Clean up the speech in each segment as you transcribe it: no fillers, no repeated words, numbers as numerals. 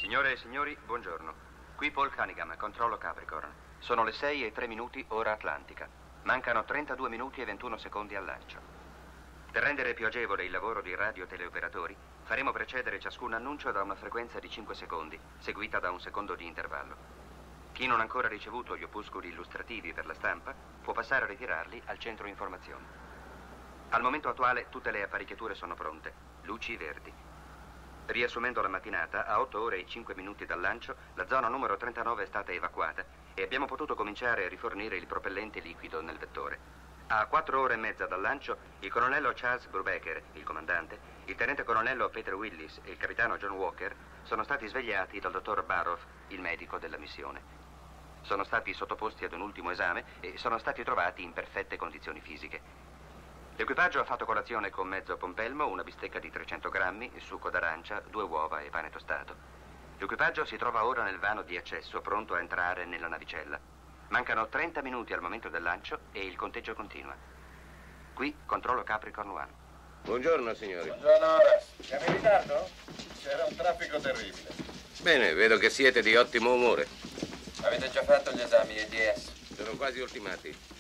Signore e signori, buongiorno. Qui Paul Cunningham, controllo Capricorn. Sono le 6:03, ora atlantica. Mancano 32 minuti e 21 secondi al lancio. Per rendere più agevole il lavoro di radio-teleoperatori, faremo precedere ciascun annuncio da una frequenza di 5 secondi, seguita da un secondo di intervallo. Chi non ha ancora ricevuto gli opuscoli illustrativi per la stampa può passare a ritirarli al centro informazioni. Al momento attuale tutte le apparecchiature sono pronte, luci verdi. Riassumendo la mattinata, a 8 ore e 5 minuti dal lancio, la zona numero 39 è stata evacuata e abbiamo potuto cominciare a rifornire il propellente liquido nel vettore. A 4 ore e mezza dal lancio, il colonnello Charles Brubaker, il comandante, il tenente colonnello Peter Willis e il capitano John Walker sono stati svegliati dal dottor Barrow, il medico della missione. Sono stati sottoposti ad un ultimo esame e sono stati trovati in perfette condizioni fisiche. L'equipaggio ha fatto colazione con mezzo pompelmo, una bistecca di 300 grammi, succo d'arancia, 2 uova e pane tostato. L'equipaggio si trova ora nel vano di accesso, pronto a entrare nella navicella. Mancano 30 minuti al momento del lancio e il conteggio continua. Qui controllo Capricorn 1. Buongiorno, signori. Buongiorno, Horace. Siamo in ritardo? C'era un traffico terribile. Bene, vedo che siete di ottimo umore. Avete già fatto gli esami EDS? Sono quasi ultimati.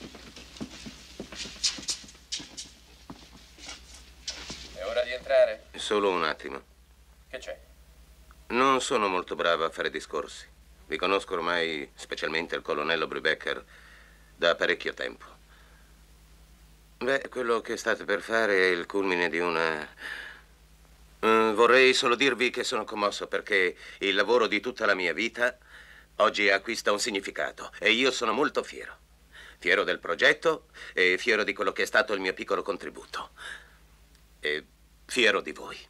È ora di entrare? Solo un attimo. Che c'è? Non sono molto bravo a fare discorsi. Vi conosco ormai, specialmente il colonnello Brubaker, da parecchio tempo. Beh, quello che state per fare è il culmine di una... vorrei solo dirvi che sono commosso perché il lavoro di tutta la mia vita oggi acquista un significato e io sono molto fiero. Fiero del progetto e fiero di quello che è stato il mio piccolo contributo. E fiero di voi.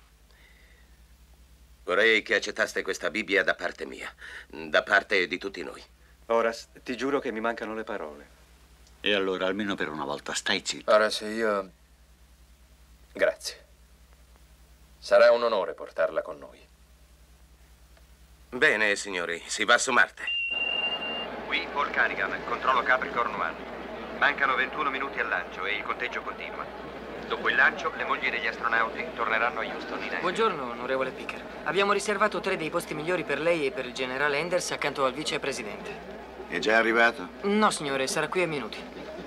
Vorrei che accettaste questa Bibbia da parte mia, da parte di tutti noi. Horace, ti giuro che mi mancano le parole. E allora, almeno per una volta, stai zitto. Horace, io... Grazie. Sarà un onore portarla con noi. Bene, signori, si va su Marte. Qui Paul Cunningham, controllo Capricorn 1. Mancano 21 minuti al lancio e il conteggio continua. Dopo il lancio, le mogli degli astronauti torneranno a Houston in aereo. Buongiorno, onorevole Picker. Abbiamo riservato 3 dei posti migliori per lei e per il generale Enders accanto al vicepresidente. È già arrivato? No, signore, sarà qui a minuti.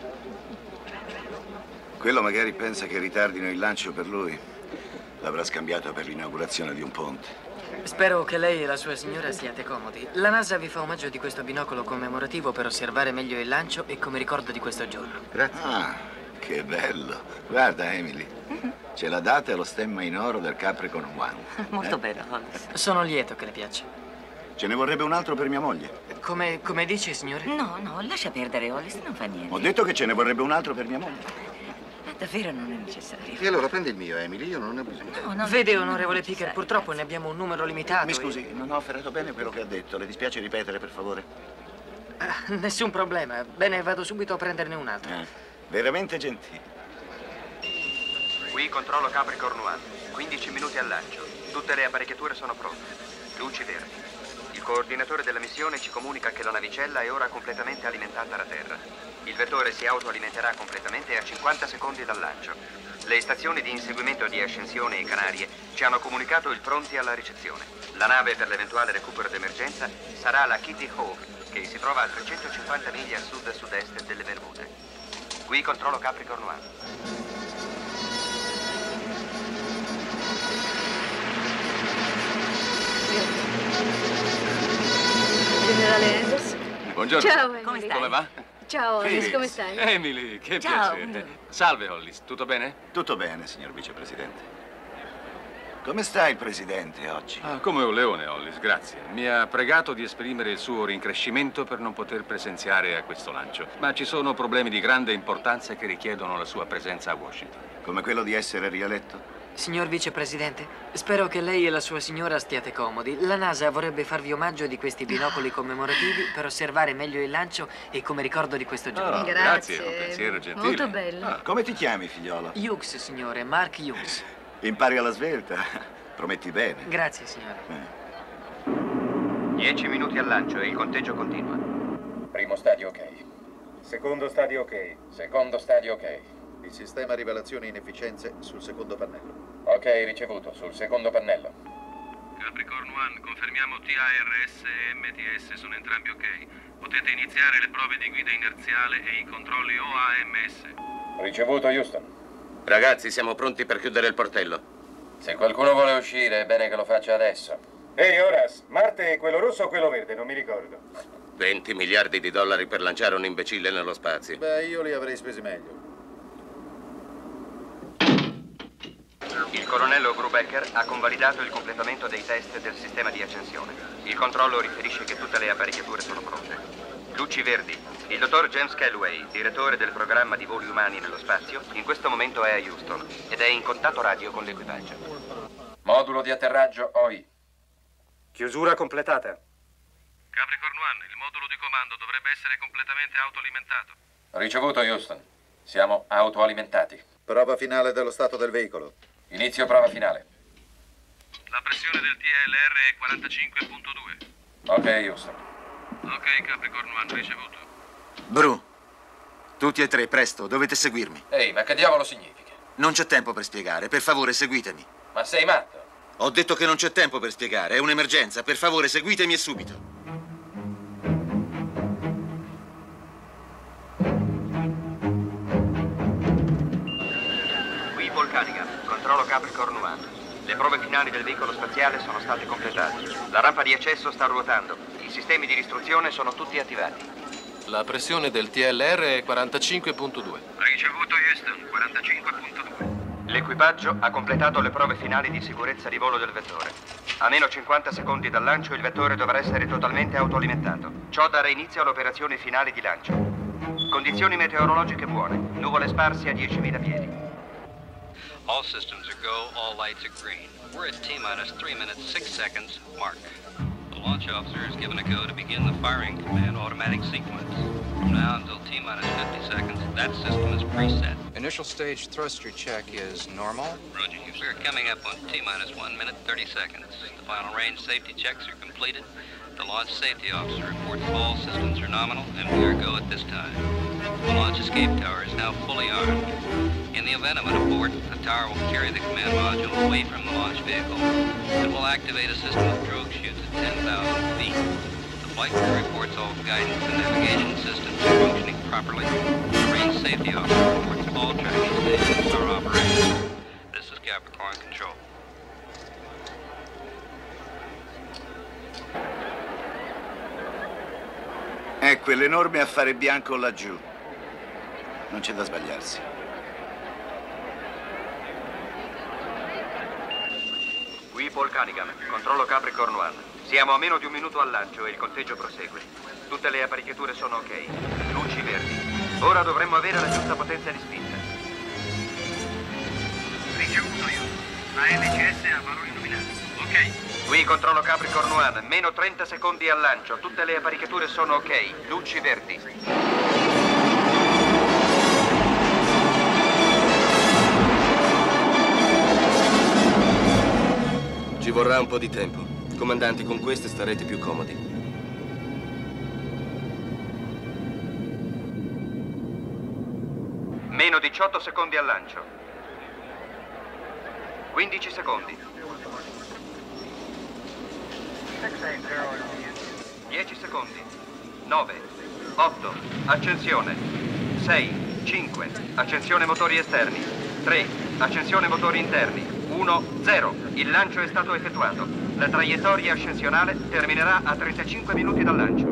Quello magari pensa che ritardino il lancio per lui. L'avrà scambiato per l'inaugurazione di un ponte. Spero che lei e la sua signora stiate comodi. La NASA vi fa omaggio di questo binocolo commemorativo per osservare meglio il lancio e come ricordo di questo giorno. Grazie. Ah, che bello. Guarda, Emily. C'è la data e lo stemma in oro del Capricorn 1. Molto bene, Hollis. Sono lieto che le piaccia. Ce ne vorrebbe un altro per mia moglie. Come dice, signore? No, lascia perdere, Hollis, non fa niente. Ho detto che ce ne vorrebbe un altro per mia moglie. Davvero non è necessario. E allora prendi il mio, Emily, io non ne ho bisogno. No, Vede, onorevole Picker, purtroppo ne abbiamo un numero limitato. Mi scusi, non ho afferrato bene quello che ha detto. Le dispiace ripetere, per favore? Nessun problema. Bene, vado subito a prenderne un altro. Veramente gentile. Qui controllo Capricorn 1. 15 minuti al lancio. Tutte le apparecchiature sono pronte. Luci verdi. Il coordinatore della missione ci comunica che la navicella è ora completamente alimentata da terra. Il vettore si autoalimenterà completamente a 50 secondi dal lancio. Le stazioni di inseguimento di Ascensione e Canarie ci hanno comunicato il pronti alla ricezione. La nave per l'eventuale recupero d'emergenza sarà la Kitty Hawk, che si trova a 350 miglia a sud-sud-est delle Bermude. Qui controllo Capricorn 1. Generale Enders? Buongiorno. Ciao, Emily. Come stai? Come va? Ciao, Hollis, come stai? Emily, che Ciao. piacere. Salve, Hollis, tutto bene? Tutto bene, signor vicepresidente. Come sta il presidente oggi? Ah, come un leone, Hollis, grazie. Mi ha pregato di esprimere il suo rincrescimento per non poter presenziare a questo lancio. Ma ci sono problemi di grande importanza che richiedono la sua presenza a Washington. Come quello di essere rieletto? Signor vicepresidente, spero che lei e la sua signora stiate comodi. La NASA vorrebbe farvi omaggio di questi binocoli commemorativi per osservare meglio il lancio e come ricordo di questo giorno. Oh, grazie, è un pensiero gentile. Molto bello. Come ti chiami, figliolo? Hughes, signore, Mark Hughes. Impari alla svelta. Prometti bene. Grazie, signore. 10 minuti al lancio e il conteggio continua. Primo stadio ok. Secondo stadio ok. Secondo stadio ok. Il sistema rivelazione inefficienze sul secondo pannello. Ok, ricevuto, sul secondo pannello. Capricorn One, confermiamo TARS e MTS sono entrambi ok. Potete iniziare le prove di guida inerziale e i controlli OAMS. Ricevuto, Houston. Ragazzi, siamo pronti per chiudere il portello. Se qualcuno vuole uscire, è bene che lo faccia adesso. Ehi, Horace, Marte è quello rosso o quello verde? Non mi ricordo. 20 miliardi di dollari per lanciare un imbecille nello spazio. Beh, io li avrei spesi meglio. Il colonnello Brubaker ha convalidato il completamento dei test del sistema di accensione. Il controllo riferisce che tutte le apparecchiature sono pronte. Luci verdi. Il dottor James Calloway, direttore del programma di voli umani nello spazio, in questo momento è a Houston ed è in contatto radio con l'equipaggio. Modulo di atterraggio OI. Chiusura completata. Capricorn One, il modulo di comando dovrebbe essere completamente autoalimentato. Ricevuto, Houston. Siamo autoalimentati. Prova finale dello stato del veicolo. Inizio prova finale. La pressione del TLR è 45.2. Ok, Houston. Ok, Capricorn One, ricevuto. Bru, tutti e tre, presto, dovete seguirmi. Ehi, ma che diavolo significa? Non c'è tempo per spiegare, per favore seguitemi. Ma sei matto? Ho detto che non c'è tempo per spiegare, è un'emergenza, per favore seguitemi e subito. Qui Paul Cunningham, controllo Capricorn One. Le prove finali del veicolo spaziale sono state completate. La rampa di accesso sta ruotando. I sistemi di istruzione sono tutti attivati. La pressione del TLR è 45.2. Ricevuto, Houston, 45.2. L'equipaggio ha completato le prove finali di sicurezza di volo del vettore. A meno 50 secondi dal lancio il vettore dovrà essere totalmente autoalimentato. Ciò darà inizio all'operazione finale di lancio. Condizioni meteorologiche buone. Nuvole sparse a 10.000 piedi. All systems are go, all lights are green. We're at T-minus 3 minutes, 6 seconds, mark. The launch officer is given a go to begin the firing command automatic sequence. From now until T-minus 50 seconds, that system is preset. Initial stage thruster check is normal. Roger, we're coming up on T-minus 1 minute, 30 seconds. The final range safety checks are completed. The launch safety officer reports all systems are nominal, and we are go at this time. The launch escape tower is now fully armed. In the event of an abort, the tower will carry the command module away from the launch vehicle. It will activate a system of drogue chutes at 10,000 feet. The flight crew reports all guidance and navigation systems are functioning properly. The range safety officer reports all tracking stations are operational. This is Capricorn Control. È quell'enorme affare bianco laggiù. Non c'è da sbagliarsi. Qui Paul Cunningham, controllo Capricorn One. Siamo a meno di un minuto al lancio e il conteggio prosegue. Tutte le apparecchiature sono ok. Luci verdi. Ora dovremmo avere la giusta potenza di spinta. Ricevuto io. La MCS ha valori nominali. Ok. Qui controllo Capricorn One, meno 30 secondi al lancio. Tutte le apparecchiature sono ok. Luci verdi. Ci vorrà un po' di tempo. Comandanti, con queste starete più comodi. Meno 18 secondi al lancio. 15 secondi. 10 secondi. 9, 8, accensione. 6, 5, accensione motori esterni. 3, accensione motori interni. 1, 0. Il lancio è stato effettuato. La traiettoria ascensionale terminerà a 35 minuti dal lancio.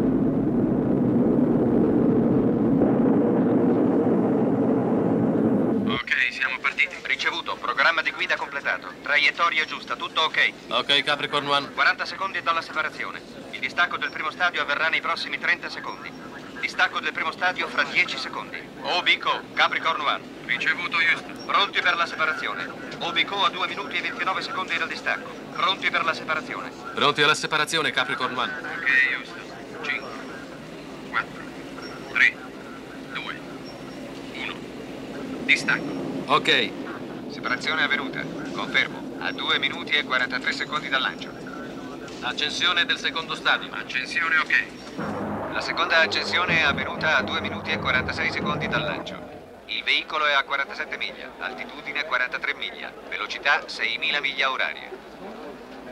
Ok, siamo partiti. Ricevuto, programma di guida completato. Traiettoria giusta, tutto ok. Ok, Capricorn One. 40 secondi dalla separazione. Il distacco del primo stadio avverrà nei prossimi 30 secondi. Distacco del primo stadio fra 10 secondi. Obico, Capricorn One. Ricevuto, Houston. Pronti per la separazione. Obico a 2 minuti e 29 secondi dal distacco. Pronti per la separazione. Pronti alla separazione, Capricorn One. Ok, Houston. 5, 4, 3, 2, 1. Distacco. Ok. Separazione avvenuta. Confermo. A 2 minuti e 43 secondi dal lancio. Accensione del secondo stadio. Accensione ok. La seconda accensione è avvenuta a 2 minuti e 46 secondi dal lancio. Il veicolo è a 47 miglia, altitudine 43 miglia, velocità 6.000 miglia orarie.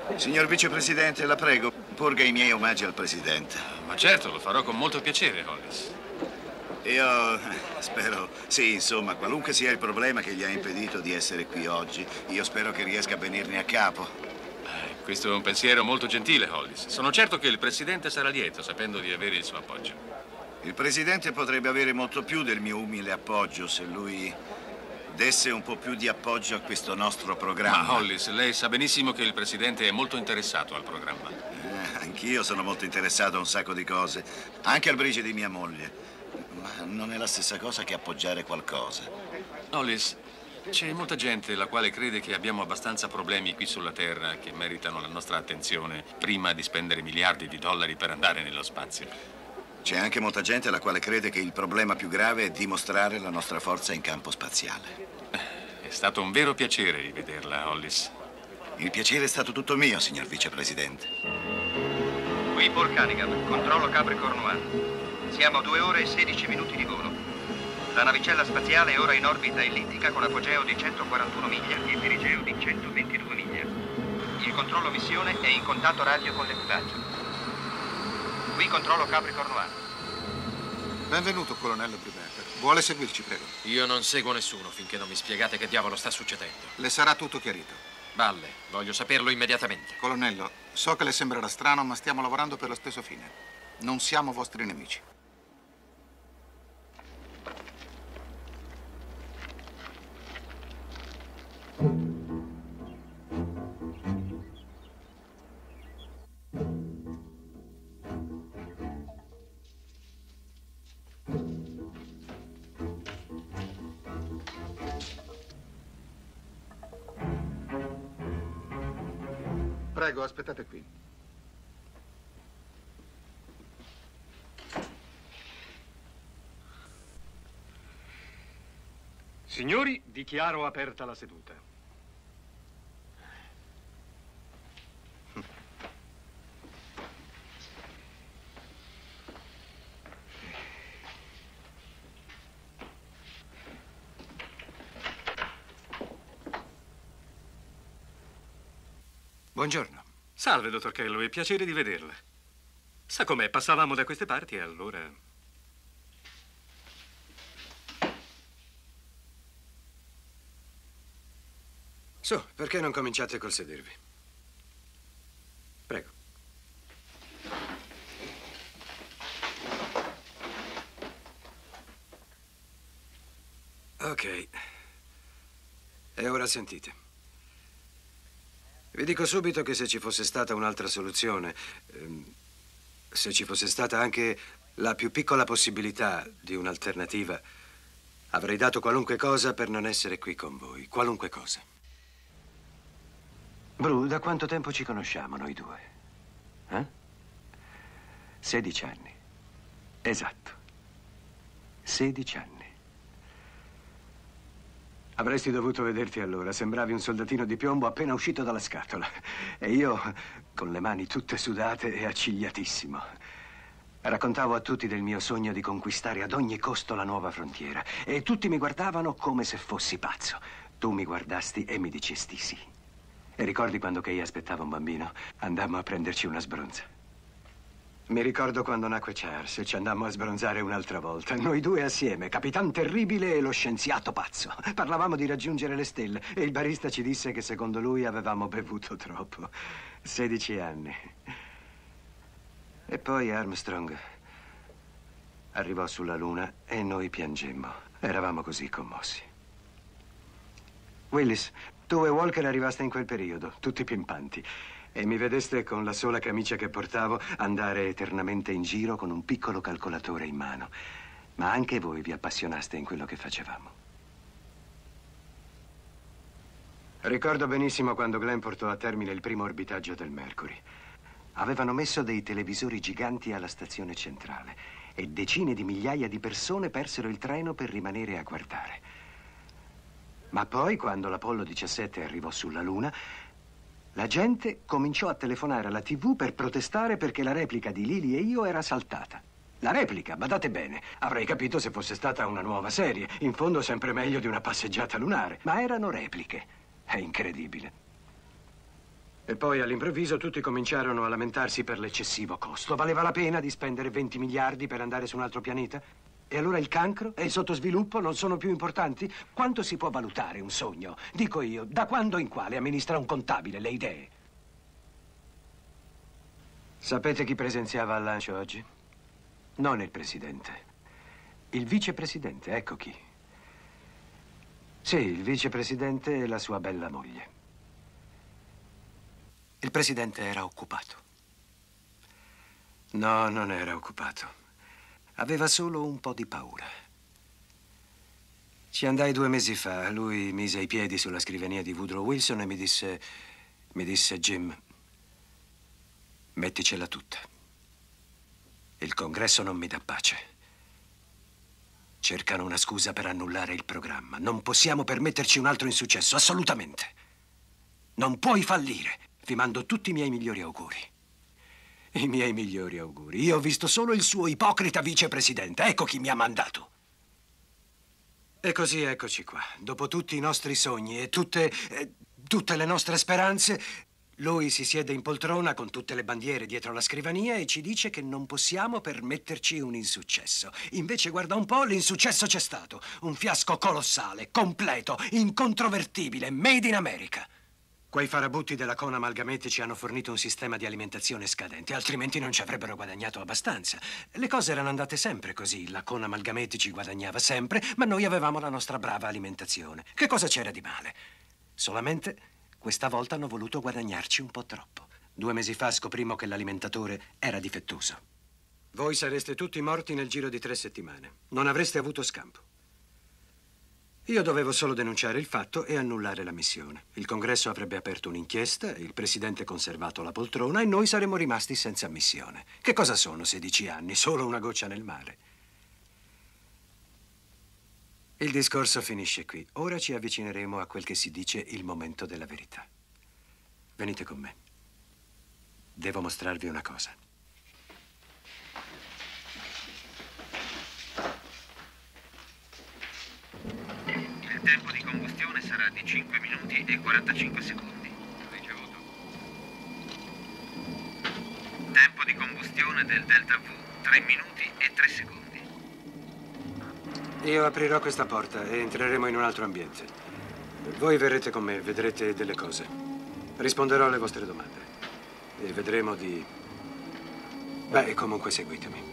Signor Vicepresidente, la prego, porga i miei omaggi al Presidente. Ma certo, lo farò con molto piacere, Hollis. Io spero, sì, insomma, qualunque sia il problema che gli ha impedito di essere qui oggi, io spero che riesca a venirne a capo. Questo è un pensiero molto gentile, Hollis. Sono certo che il Presidente sarà lieto sapendo di avere il suo appoggio. Il Presidente potrebbe avere molto più del mio umile appoggio se lui desse un po' più di appoggio a questo nostro programma. Ma Hollis, lei sa benissimo che il Presidente è molto interessato al programma. Anch'io sono molto interessato a un sacco di cose, anche al bridge di mia moglie. Ma non è la stessa cosa che appoggiare qualcosa. Hollis, c'è molta gente la quale crede che abbiamo abbastanza problemi qui sulla Terra che meritano la nostra attenzione prima di spendere miliardi di dollari per andare nello spazio. C'è anche molta gente la quale crede che il problema più grave è dimostrare la nostra forza in campo spaziale. È stato un vero piacere rivederla, Hollis. Il piacere è stato tutto mio, signor Vicepresidente. Qui Paul Cunningham, controllo Capricorn 1. Siamo a 2 ore e 16 minuti di volo. La navicella spaziale è ora in orbita ellittica con apogeo di 141 miglia e perigeo di 122 miglia. Il controllo missione è in contatto radio con l'equipaggio. Qui controllo Capricorn 1. Benvenuto, colonnello Brubaker. Vuole seguirci, prego? Io non seguo nessuno finché non mi spiegate che diavolo sta succedendo. Le sarà tutto chiarito. Valle, voglio saperlo immediatamente. Colonnello, so che le sembrerà strano, ma stiamo lavorando per lo stesso fine. Non siamo vostri nemici. Prego, aspettate qui. Signori, dichiaro aperta la seduta. Buongiorno. Salve, dottor Calloway, piacere di vederla. Sa com'è? Passavamo da queste parti e allora... Su, perché non cominciate col sedervi? Prego. Ok. E ora sentite. Vi dico subito che se ci fosse stata un'altra soluzione, se ci fosse stata anche la più piccola possibilità di un'alternativa, avrei dato qualunque cosa per non essere qui con voi. Qualunque cosa. Bru, da quanto tempo ci conosciamo noi due? 16 anni. Esatto. 16 anni. Avresti dovuto vederti allora. Sembravi un soldatino di piombo appena uscito dalla scatola. E io, con le mani tutte sudate e accigliatissimo, raccontavo a tutti del mio sogno di conquistare ad ogni costo la nuova frontiera. E tutti mi guardavano come se fossi pazzo. Tu mi guardasti e mi dicesti sì. E ricordi quando Kay aspettava un bambino? Andammo a prenderci una sbronza. Mi ricordo quando nacque Charles e ci andammo a sbronzare un'altra volta. Noi due assieme, Capitan Terribile e lo scienziato pazzo. Parlavamo di raggiungere le stelle e il barista ci disse che secondo lui avevamo bevuto troppo. 16 anni. E poi Armstrong arrivò sulla Luna e noi piangemmo. Eravamo così commossi. Willis, tu e Walker arrivaste in quel periodo, tutti pimpanti. E mi vedeste con la sola camicia che portavo andare eternamente in giro con un piccolo calcolatore in mano. Ma anche voi vi appassionaste in quello che facevamo. Ricordo benissimo quando Glenn portò a termine il primo orbitaggio del Mercury. Avevano messo dei televisori giganti alla stazione centrale e decine di migliaia di persone persero il treno per rimanere a guardare. Ma poi, quando l'Apollo 17 arrivò sulla Luna, la gente cominciò a telefonare alla TV per protestare perché la replica di Lily e io era saltata. La replica, badate bene, avrei capito se fosse stata una nuova serie. In fondo sempre meglio di una passeggiata lunare. Ma erano repliche. È incredibile. E poi all'improvviso tutti cominciarono a lamentarsi per l'eccessivo costo. Valeva la pena di spendere 20 miliardi per andare su un altro pianeta? E allora il cancro e il sottosviluppo non sono più importanti? Quanto si può valutare un sogno? Dico io, da quando in quale amministra un contabile le idee? Sapete chi presenziava al lancio oggi? Non il presidente. Il vicepresidente, ecco chi. Sì, il vicepresidente e la sua bella moglie. Il presidente era occupato. No, non era occupato. Aveva solo un po' di paura. Ci andai 2 mesi fa. Lui mise i piedi sulla scrivania di Woodrow Wilson e mi disse, Jim, metticela tutta. Il Congresso non mi dà pace. Cercano una scusa per annullare il programma. Non possiamo permetterci un altro insuccesso, assolutamente. Non puoi fallire. Vi mando tutti i miei migliori auguri. I miei migliori auguri. Io ho visto solo il suo ipocrita vicepresidente. Ecco chi mi ha mandato. E così eccoci qua. Dopo tutti i nostri sogni e tutte le nostre speranze, lui si siede in poltrona con tutte le bandiere dietro la scrivania e ci dice che non possiamo permetterci un insuccesso. Invece, guarda un po', l'insuccesso c'è stato. Un fiasco colossale, completo, incontrovertibile, made in America. Quei farabutti della Con Amalgametti ci hanno fornito un sistema di alimentazione scadente, altrimenti non ci avrebbero guadagnato abbastanza. Le cose erano andate sempre così. La Con Amalgametti ci guadagnava sempre, ma noi avevamo la nostra brava alimentazione. Che cosa c'era di male? Solamente questa volta hanno voluto guadagnarci un po' troppo. 2 mesi fa scoprimmo che l'alimentatore era difettoso. Voi sareste tutti morti nel giro di 3 settimane. Non avreste avuto scampo. Io dovevo solo denunciare il fatto e annullare la missione. Il Congresso avrebbe aperto un'inchiesta, il Presidente conservato la poltrona e noi saremmo rimasti senza missione. Che cosa sono 16 anni? Solo una goccia nel mare. Il discorso finisce qui. Ora ci avvicineremo a quel che si dice il momento della verità. Venite con me. Devo mostrarvi una cosa. Il tempo di combustione sarà di 5 minuti e 45 secondi. Ricevuto. Tempo di combustione del Delta V, 3 minuti e 3 secondi. Io aprirò questa porta e entreremo in un altro ambiente. Voi verrete con me, vedrete delle cose. Risponderò alle vostre domande. E vedremo di... Beh, comunque seguitemi.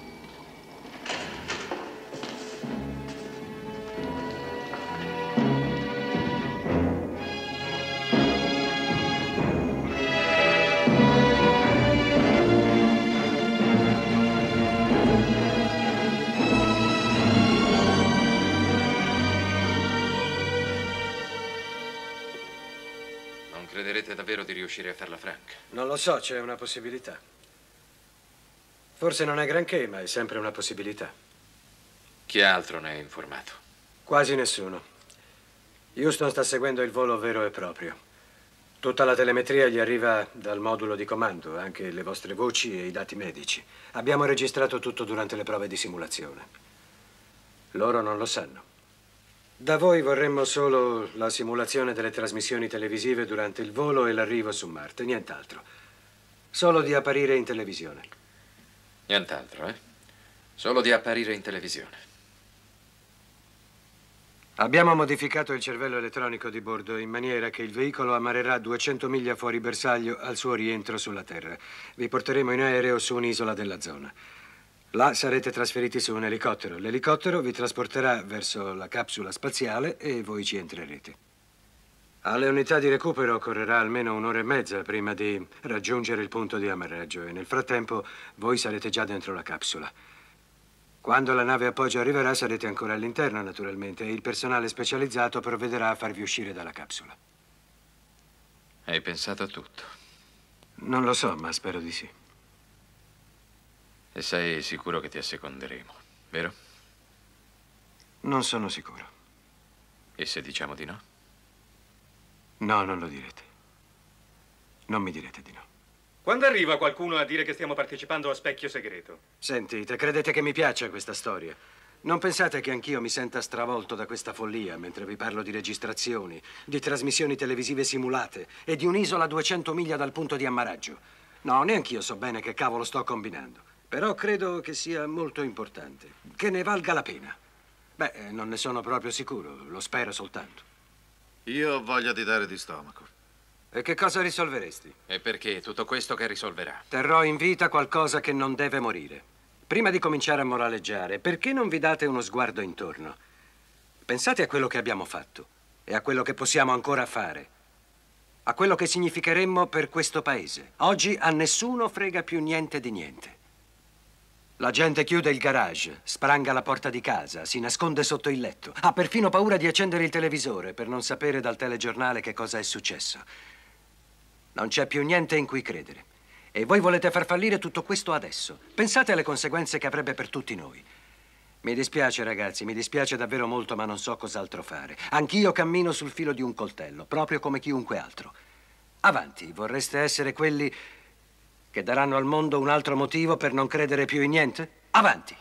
Crederete davvero di riuscire a farla franca? Non lo so, c'è una possibilità. Forse non è granché, ma è sempre una possibilità. Chi altro ne è informato? Quasi nessuno. Houston sta seguendo il volo vero e proprio. Tutta la telemetria gli arriva dal modulo di comando, anche le vostre voci e i dati medici. Abbiamo registrato tutto durante le prove di simulazione. Loro non lo sanno. Da voi vorremmo solo la simulazione delle trasmissioni televisive durante il volo e l'arrivo su Marte, nient'altro. Solo di apparire in televisione. Nient'altro, eh? Solo di apparire in televisione. Abbiamo modificato il cervello elettronico di bordo in maniera che il veicolo ammarrerà 200 miglia fuori bersaglio al suo rientro sulla Terra. Vi porteremo in aereo su un'isola della zona. Là sarete trasferiti su un elicottero. L'elicottero vi trasporterà verso la capsula spaziale e voi ci entrerete. Alle unità di recupero occorrerà almeno 1 ora e mezza prima di raggiungere il punto di ammarraggio e nel frattempo voi sarete già dentro la capsula. Quando la nave appoggio arriverà sarete ancora all'interno, naturalmente, e il personale specializzato provvederà a farvi uscire dalla capsula. Hai pensato a tutto? Non lo so, ma spero di sì. E sei sicuro che ti asseconderemo, vero? Non sono sicuro. E se diciamo di no? No, non lo direte. Non mi direte di no. Quando arriva qualcuno a dire che stiamo partecipando a Specchio Segreto? Sentite, credete che mi piaccia questa storia? Non pensate che anch'io mi senta stravolto da questa follia mentre vi parlo di registrazioni, di trasmissioni televisive simulate e di un'isola a 200 miglia dal punto di ammaraggio? No, neanch'io so bene che cavolo sto combinando. Però credo che sia molto importante, che ne valga la pena. Beh, non ne sono proprio sicuro, lo spero soltanto. Io ho voglia di dare di stomaco. E che cosa risolveresti? E perché? Tutto questo che risolverà? Terrò in vita qualcosa che non deve morire. Prima di cominciare a moraleggiare, perché non vi date uno sguardo intorno? Pensate a quello che abbiamo fatto e a quello che possiamo ancora fare. A quello che significheremmo per questo paese. Oggi a nessuno frega più niente di niente. La gente chiude il garage, spranga la porta di casa, si nasconde sotto il letto. Ha perfino paura di accendere il televisore per non sapere dal telegiornale che cosa è successo. Non c'è più niente in cui credere. E voi volete far fallire tutto questo adesso. Pensate alle conseguenze che avrebbe per tutti noi. Mi dispiace, ragazzi, mi dispiace davvero molto, ma non so cos'altro fare. Anch'io cammino sul filo di un coltello, proprio come chiunque altro. Avanti, vorreste essere quelli che daranno al mondo un altro motivo per non credere più in niente? Avanti!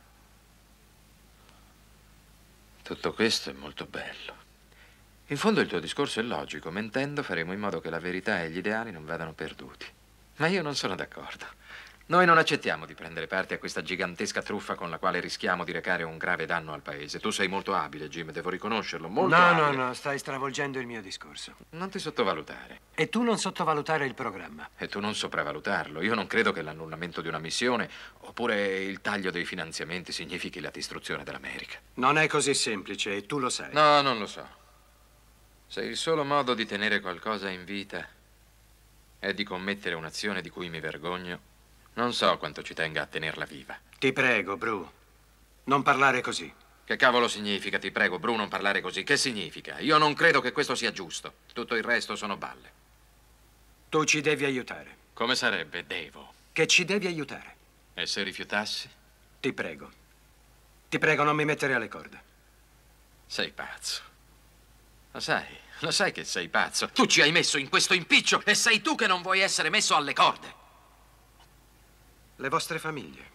Tutto questo è molto bello. In fondo il tuo discorso è logico. Mentendo faremo in modo che la verità e gli ideali non vadano perduti. Ma io non sono d'accordo. Noi non accettiamo di prendere parte a questa gigantesca truffa con la quale rischiamo di recare un grave danno al paese. Tu sei molto abile, Jim, devo riconoscerlo, molto abile. No, stai stravolgendo il mio discorso. Non ti sottovalutare. E tu non sottovalutare il programma. E tu non sopravvalutarlo. Io non credo che l'annullamento di una missione oppure il taglio dei finanziamenti significhi la distruzione dell'America. Non è così semplice e tu lo sai. No, non lo so. Se il solo modo di tenere qualcosa in vita è di commettere un'azione di cui mi vergogno, non so quanto ci tenga a tenerla viva. Ti prego, Bru, non parlare così. Che cavolo significa, ti prego, Bru, non parlare così? Che significa? Io non credo che questo sia giusto. Tutto il resto sono balle. Tu ci devi aiutare. Come sarebbe, devo? Che ci devi aiutare. E se rifiutassi? Ti prego, non mi mettere alle corde. Sei pazzo. Lo sai che sei pazzo. Tu ci hai messo in questo impiccio e sei tu che non vuoi essere messo alle corde. Le vostre famiglie.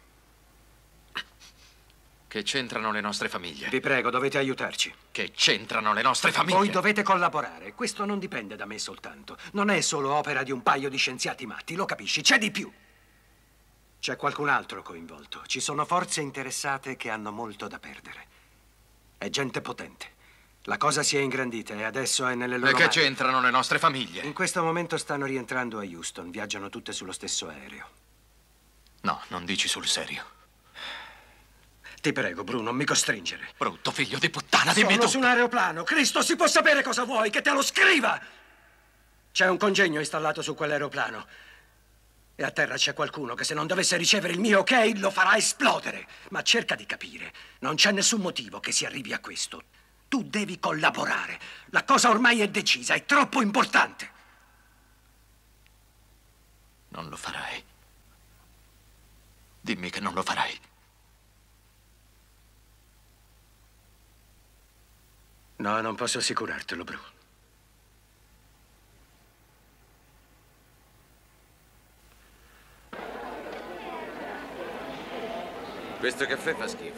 Che c'entrano le nostre famiglie? Vi prego, dovete aiutarci. Che c'entrano le nostre famiglie? Voi dovete collaborare. Questo non dipende da me soltanto. Non è solo opera di un paio di scienziati matti, lo capisci? C'è di più. C'è qualcun altro coinvolto. Ci sono forze interessate che hanno molto da perdere. È gente potente. La cosa si è ingrandita e adesso è nelle loro mani. E che c'entrano le nostre famiglie? In questo momento stanno rientrando a Houston. Viaggiano tutte sullo stesso aereo. No, non dici sul serio. Ti prego, Bru, non mi costringere. Brutto figlio di puttana, dimmi Sono tu. su un aeroplano. Cristo, si può sapere cosa vuoi? Che te lo scriva! C'è un congegno installato su quell'aeroplano. E a terra c'è qualcuno che se non dovesse ricevere il mio ok lo farà esplodere. Ma cerca di capire. Non c'è nessun motivo che si arrivi a questo. Tu devi collaborare. La cosa ormai è decisa, è troppo importante. Non lo farai. Dimmi che non lo farai. No, non posso assicurartelo, Bru. Questo caffè fa schifo.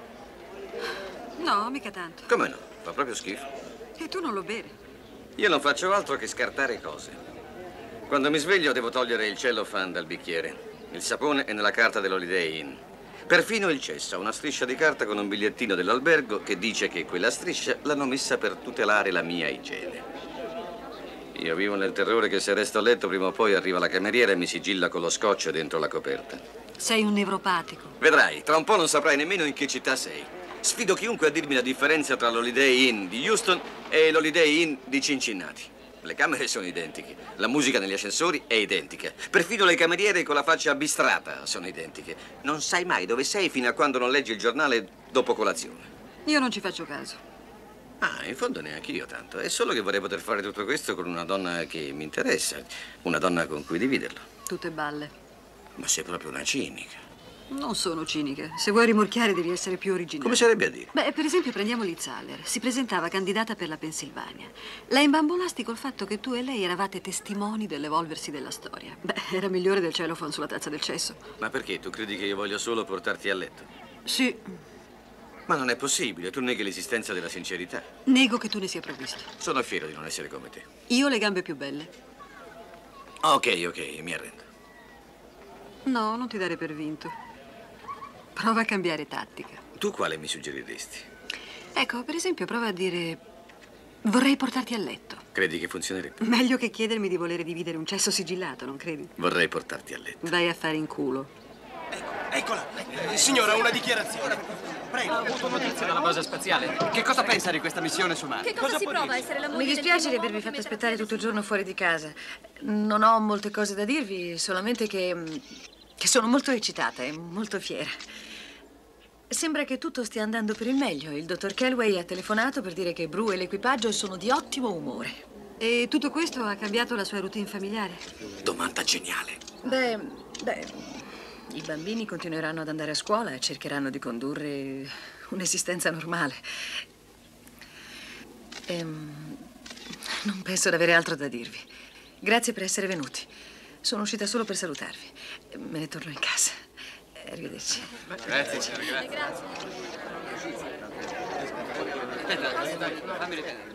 No, mica tanto. Come no? Fa proprio schifo. E tu non lo bevi. Io non faccio altro che scartare cose. Quando mi sveglio devo togliere il cellophane dal bicchiere. Il sapone è nella carta dell'Holiday Inn. Perfino il cesso ha una striscia di carta con un bigliettino dell'albergo che dice che quella striscia l'hanno messa per tutelare la mia igiene. Io vivo nel terrore che se resto a letto prima o poi arriva la cameriera e mi sigilla con lo scotch dentro la coperta. Sei un nevropatico. Vedrai, tra un po' non saprai nemmeno in che città sei. Sfido chiunque a dirmi la differenza tra l'Holiday Inn di Houston e l'Holiday Inn di Cincinnati. Le camere sono identiche, la musica negli ascensori è identica. Perfino le cameriere con la faccia abbistrata sono identiche. Non sai mai dove sei fino a quando non leggi il giornale dopo colazione. Io non ci faccio caso. Ah, in fondo neanche io tanto. È solo che vorrei poter fare tutto questo con una donna che mi interessa. Una donna con cui dividerlo. Tutte balle. Ma sei proprio una cinica. Non sono cinica. Se vuoi rimorchiare devi essere più originale. Come sarebbe a dire? Beh, per esempio prendiamo Liz Haller. Si presentava candidata per la Pennsylvania. La imbambolasti col fatto che tu e lei eravate testimoni dell'evolversi della storia. Beh, era migliore del cellophane sulla tazza del cesso. Ma perché? Tu credi che io voglia solo portarti a letto? Sì. Ma non è possibile, tu neghi l'esistenza della sincerità. Nego che tu ne sia provvisto. Sono fiero di non essere come te. Io ho le gambe più belle. Ok, mi arrendo. No, non ti dare per vinto. Prova a cambiare tattica. Tu quale mi suggeriresti? Ecco, per esempio, prova a dire: vorrei portarti a letto. Credi che funzionerebbe? Meglio che chiedermi di volere dividere un cesso sigillato, non credi? Vorrei portarti a letto. Vai a fare in culo. Eccola. Signora, una dichiarazione. Prego. Ho avuto notizie dalla base spaziale. Che cosa pensa di questa missione su Marte? Che cosa si prova a essere la moglie Mi dispiace di avervi fatto aspettare tutto il giorno fuori di casa. Non ho molte cose da dirvi, solamente che sono molto eccitata e molto fiera. Sembra che tutto stia andando per il meglio. Il dottor Kelway ha telefonato per dire che Bru e l'equipaggio sono di ottimo umore. E tutto questo ha cambiato la sua routine familiare? Domanda geniale. Beh, i bambini continueranno ad andare a scuola e cercheranno di condurre un'esistenza normale. Non penso di avere altro da dirvi. Grazie per essere venuti. Sono uscita solo per salutarvi. Me ne torno in casa. Arrivederci. Grazie, signora, grazie. Aspetta, fammi riprendere.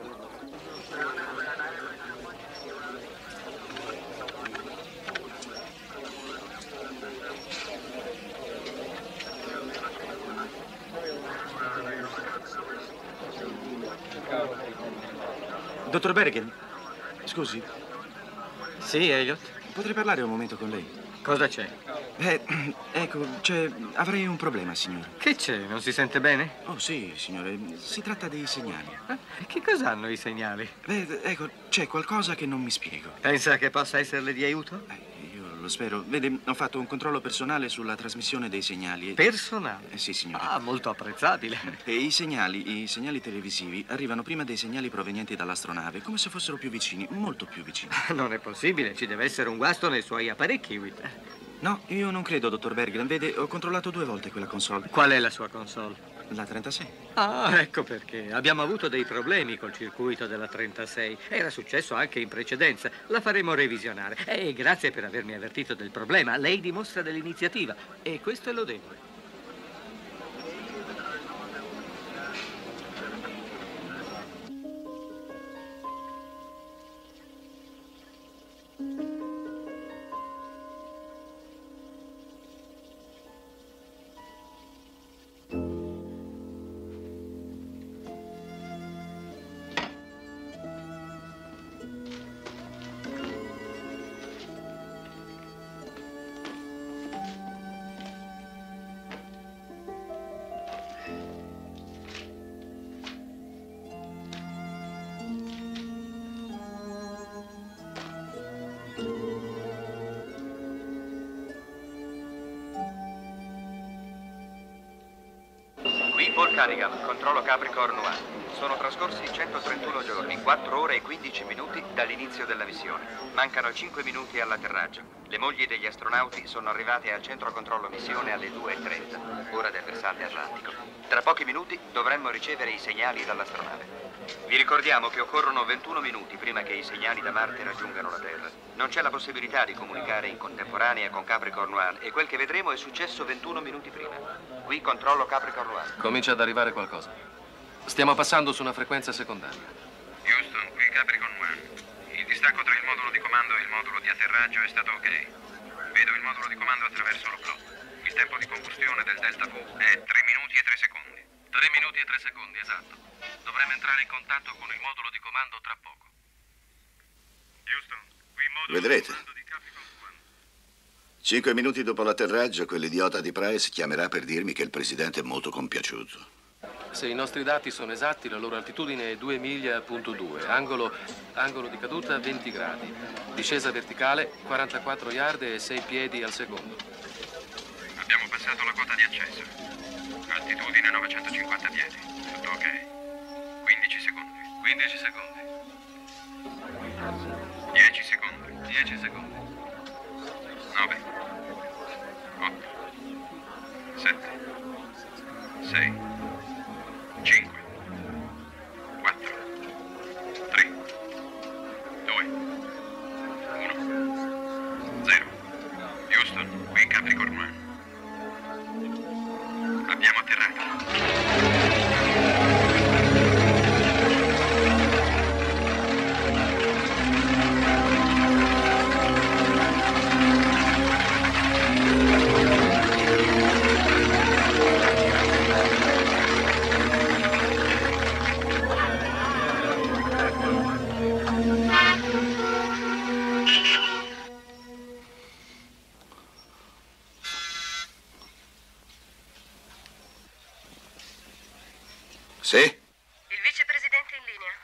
Dottor Bergen, scusi. Sì, Elliot? Potrei parlare un momento con lei? Cosa c'è? Ecco, avrei un problema, signore. Che c'è? Non si sente bene? Oh, sì, signore. Si tratta dei segnali. Che cosa hanno i segnali? Ecco, c'è qualcosa che non mi spiego. Pensa che possa esserle di aiuto? Io lo spero. Vede, ho fatto un controllo personale sulla trasmissione dei segnali. Personale? Sì, signore. Ah, molto apprezzabile. E i segnali televisivi arrivano prima dei segnali provenienti dall'astronave, come se fossero più vicini, molto più vicini. Non è possibile, ci deve essere un guasto nei suoi apparecchi, Witt. No, io non credo, dottor Bergman. Vede, ho controllato 2 volte quella console. Qual è la sua console? La 36. Ah, ecco perché. Abbiamo avuto dei problemi col circuito della 36. Era successo anche in precedenza. La faremo revisionare. E grazie per avermi avvertito del problema. Lei dimostra dell'iniziativa. E questo è lodevole. Paul Cunningham, controllo Capricorn 1. Sono trascorsi 131 giorni, 4 ore e 15 minuti dall'inizio della missione. Mancano 5 minuti all'atterraggio. Le mogli degli astronauti sono arrivate al centro controllo missione alle 2:30, ora del versante atlantico. Tra pochi minuti dovremmo ricevere i segnali dall'astronave. Vi ricordiamo che occorrono 21 minuti prima che i segnali da Marte raggiungano la Terra. Non c'è la possibilità di comunicare in contemporanea con Capricorn 1 e quel che vedremo è successo 21 minuti prima. Qui controllo Capricorn 1. Comincia ad arrivare qualcosa. Stiamo passando su una frequenza secondaria. Houston, qui Capricorn 1. Il distacco tra il modulo di comando e il modulo di atterraggio è stato ok. Vedo il modulo di comando attraverso lo plot. Il tempo di combustione del Delta V è 3 minuti e 3 secondi. 3 minuti e 3 secondi, esatto. Dovremmo entrare in contatto con il modulo di comando tra poco. Houston, qui modulo Vedrete. di comando di Capricorn 1. 5 minuti dopo l'atterraggio, quell'idiota di Price chiamerà per dirmi che il presidente è molto compiaciuto. Se i nostri dati sono esatti, la loro altitudine è 2 miglia,2, angolo di caduta 20 gradi, discesa verticale 44 yard e 6 piedi al secondo. Abbiamo passato la quota di accesso. Altitudine 950 piedi. Tutto ok. 15 secondi. 15 secondi. 10 secondi. 10 secondi. 9. 8. 7. 6. 5. 4. 3. 2. 1. 0. Houston, qui Capricorn 1. Abbiamo atterrato. Sì? Il vicepresidente in linea.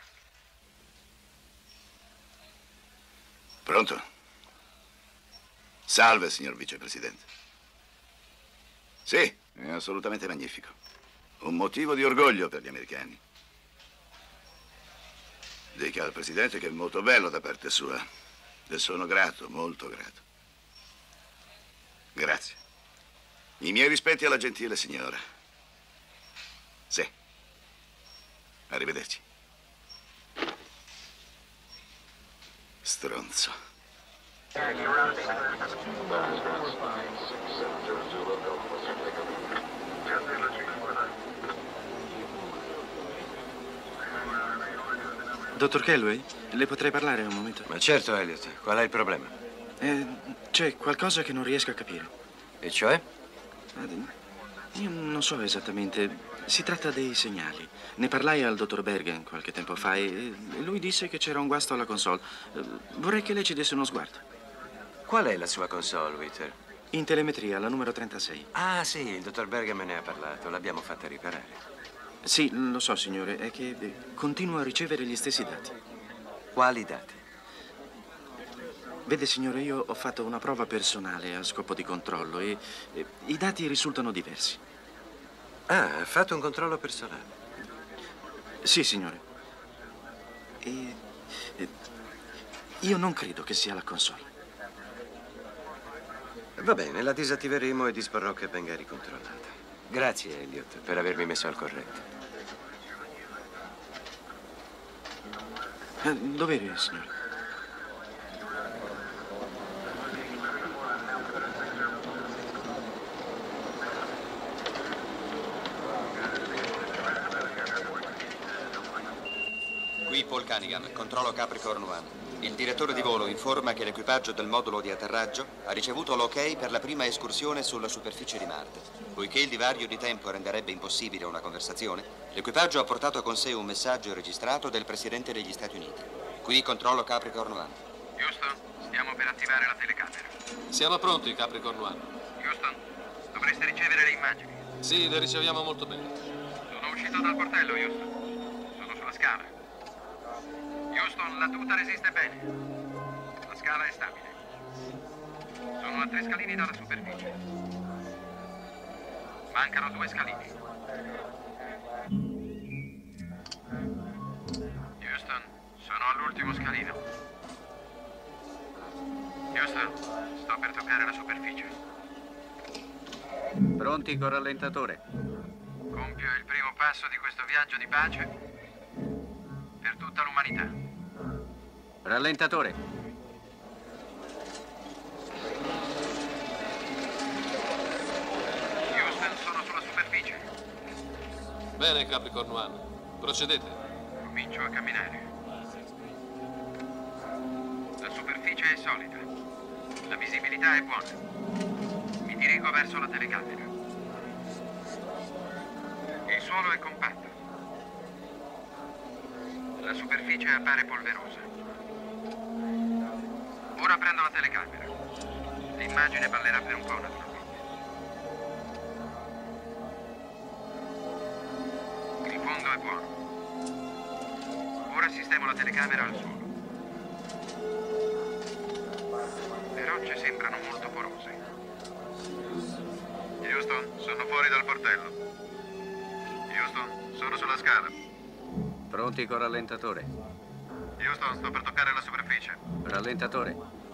Pronto? Salve, signor vicepresidente. Sì, è assolutamente magnifico. Un motivo di orgoglio per gli americani. Dica al presidente che è molto bello da parte sua. Le sono grato, molto grato. Grazie. I miei rispetti alla gentile signora. Sì. Arrivederci. Stronzo. Dottor Calloway, le potrei parlare un momento? Ma certo, Elliot. Qual è il problema? C'è qualcosa che non riesco a capire. E cioè? Io non so esattamente. Si tratta dei segnali. Ne parlai al dottor Bergen qualche tempo fa e lui disse che c'era un guasto alla console. Vorrei che lei ci desse uno sguardo. Qual è la sua console, Witter? In telemetria, la numero 36. Ah, sì, il dottor Bergen me ne ha parlato. L'abbiamo fatta riparare. Sì, lo so, signore. È che continuo a ricevere gli stessi dati. Quali dati? Vede, signore, io ho fatto una prova personale a scopo di controllo e i dati risultano diversi. Ah, ha fatto un controllo personale? Sì, signore. Io non credo che sia la console. Va bene, la disattiveremo e disporrò che venga ricontrollata. Grazie, Elliot, per avermi messo al corrente. Dov'eri, signore? Qui Paul Cunningham, controllo Capricorn 1. Il direttore di volo informa che l'equipaggio del modulo di atterraggio ha ricevuto l'ok per la prima escursione sulla superficie di Marte. Poiché il divario di tempo renderebbe impossibile una conversazione, l'equipaggio ha portato con sé un messaggio registrato del Presidente degli Stati Uniti. Qui controllo Capricorn 1. Houston, stiamo per attivare la telecamera. Siamo pronti, Capricorn 1. Houston, dovreste ricevere le immagini. Sì, le riceviamo molto bene. Sono uscito dal portello, Houston. Sono sulla scala. Houston, la tuta resiste bene. La scala è stabile. Sono a 3 scalini dalla superficie. Mancano 2 scalini. Houston, sono all'ultimo scalino. Houston, sto per toccare la superficie. Pronti col rallentatore. Compio il primo passo di questo viaggio di pace per tutta l'umanità. Rallentatore. Houston, sono sulla superficie. Bene, Capricorn 1. Procedete. Comincio a camminare. La superficie è solida. La visibilità è buona. Mi dirigo verso la telecamera. Il suolo è compatto. La superficie appare polverosa. Ora prendo la telecamera. L'immagine ballerà per un po', naturalmente. Il fondo è buono. Ora sistemo la telecamera al suolo. Le rocce sembrano molto porose. Houston, sono fuori dal portello. Houston, sono sulla scala. Pronti col rallentatore. Houston, sto per toccare la superficie. Rallentatore.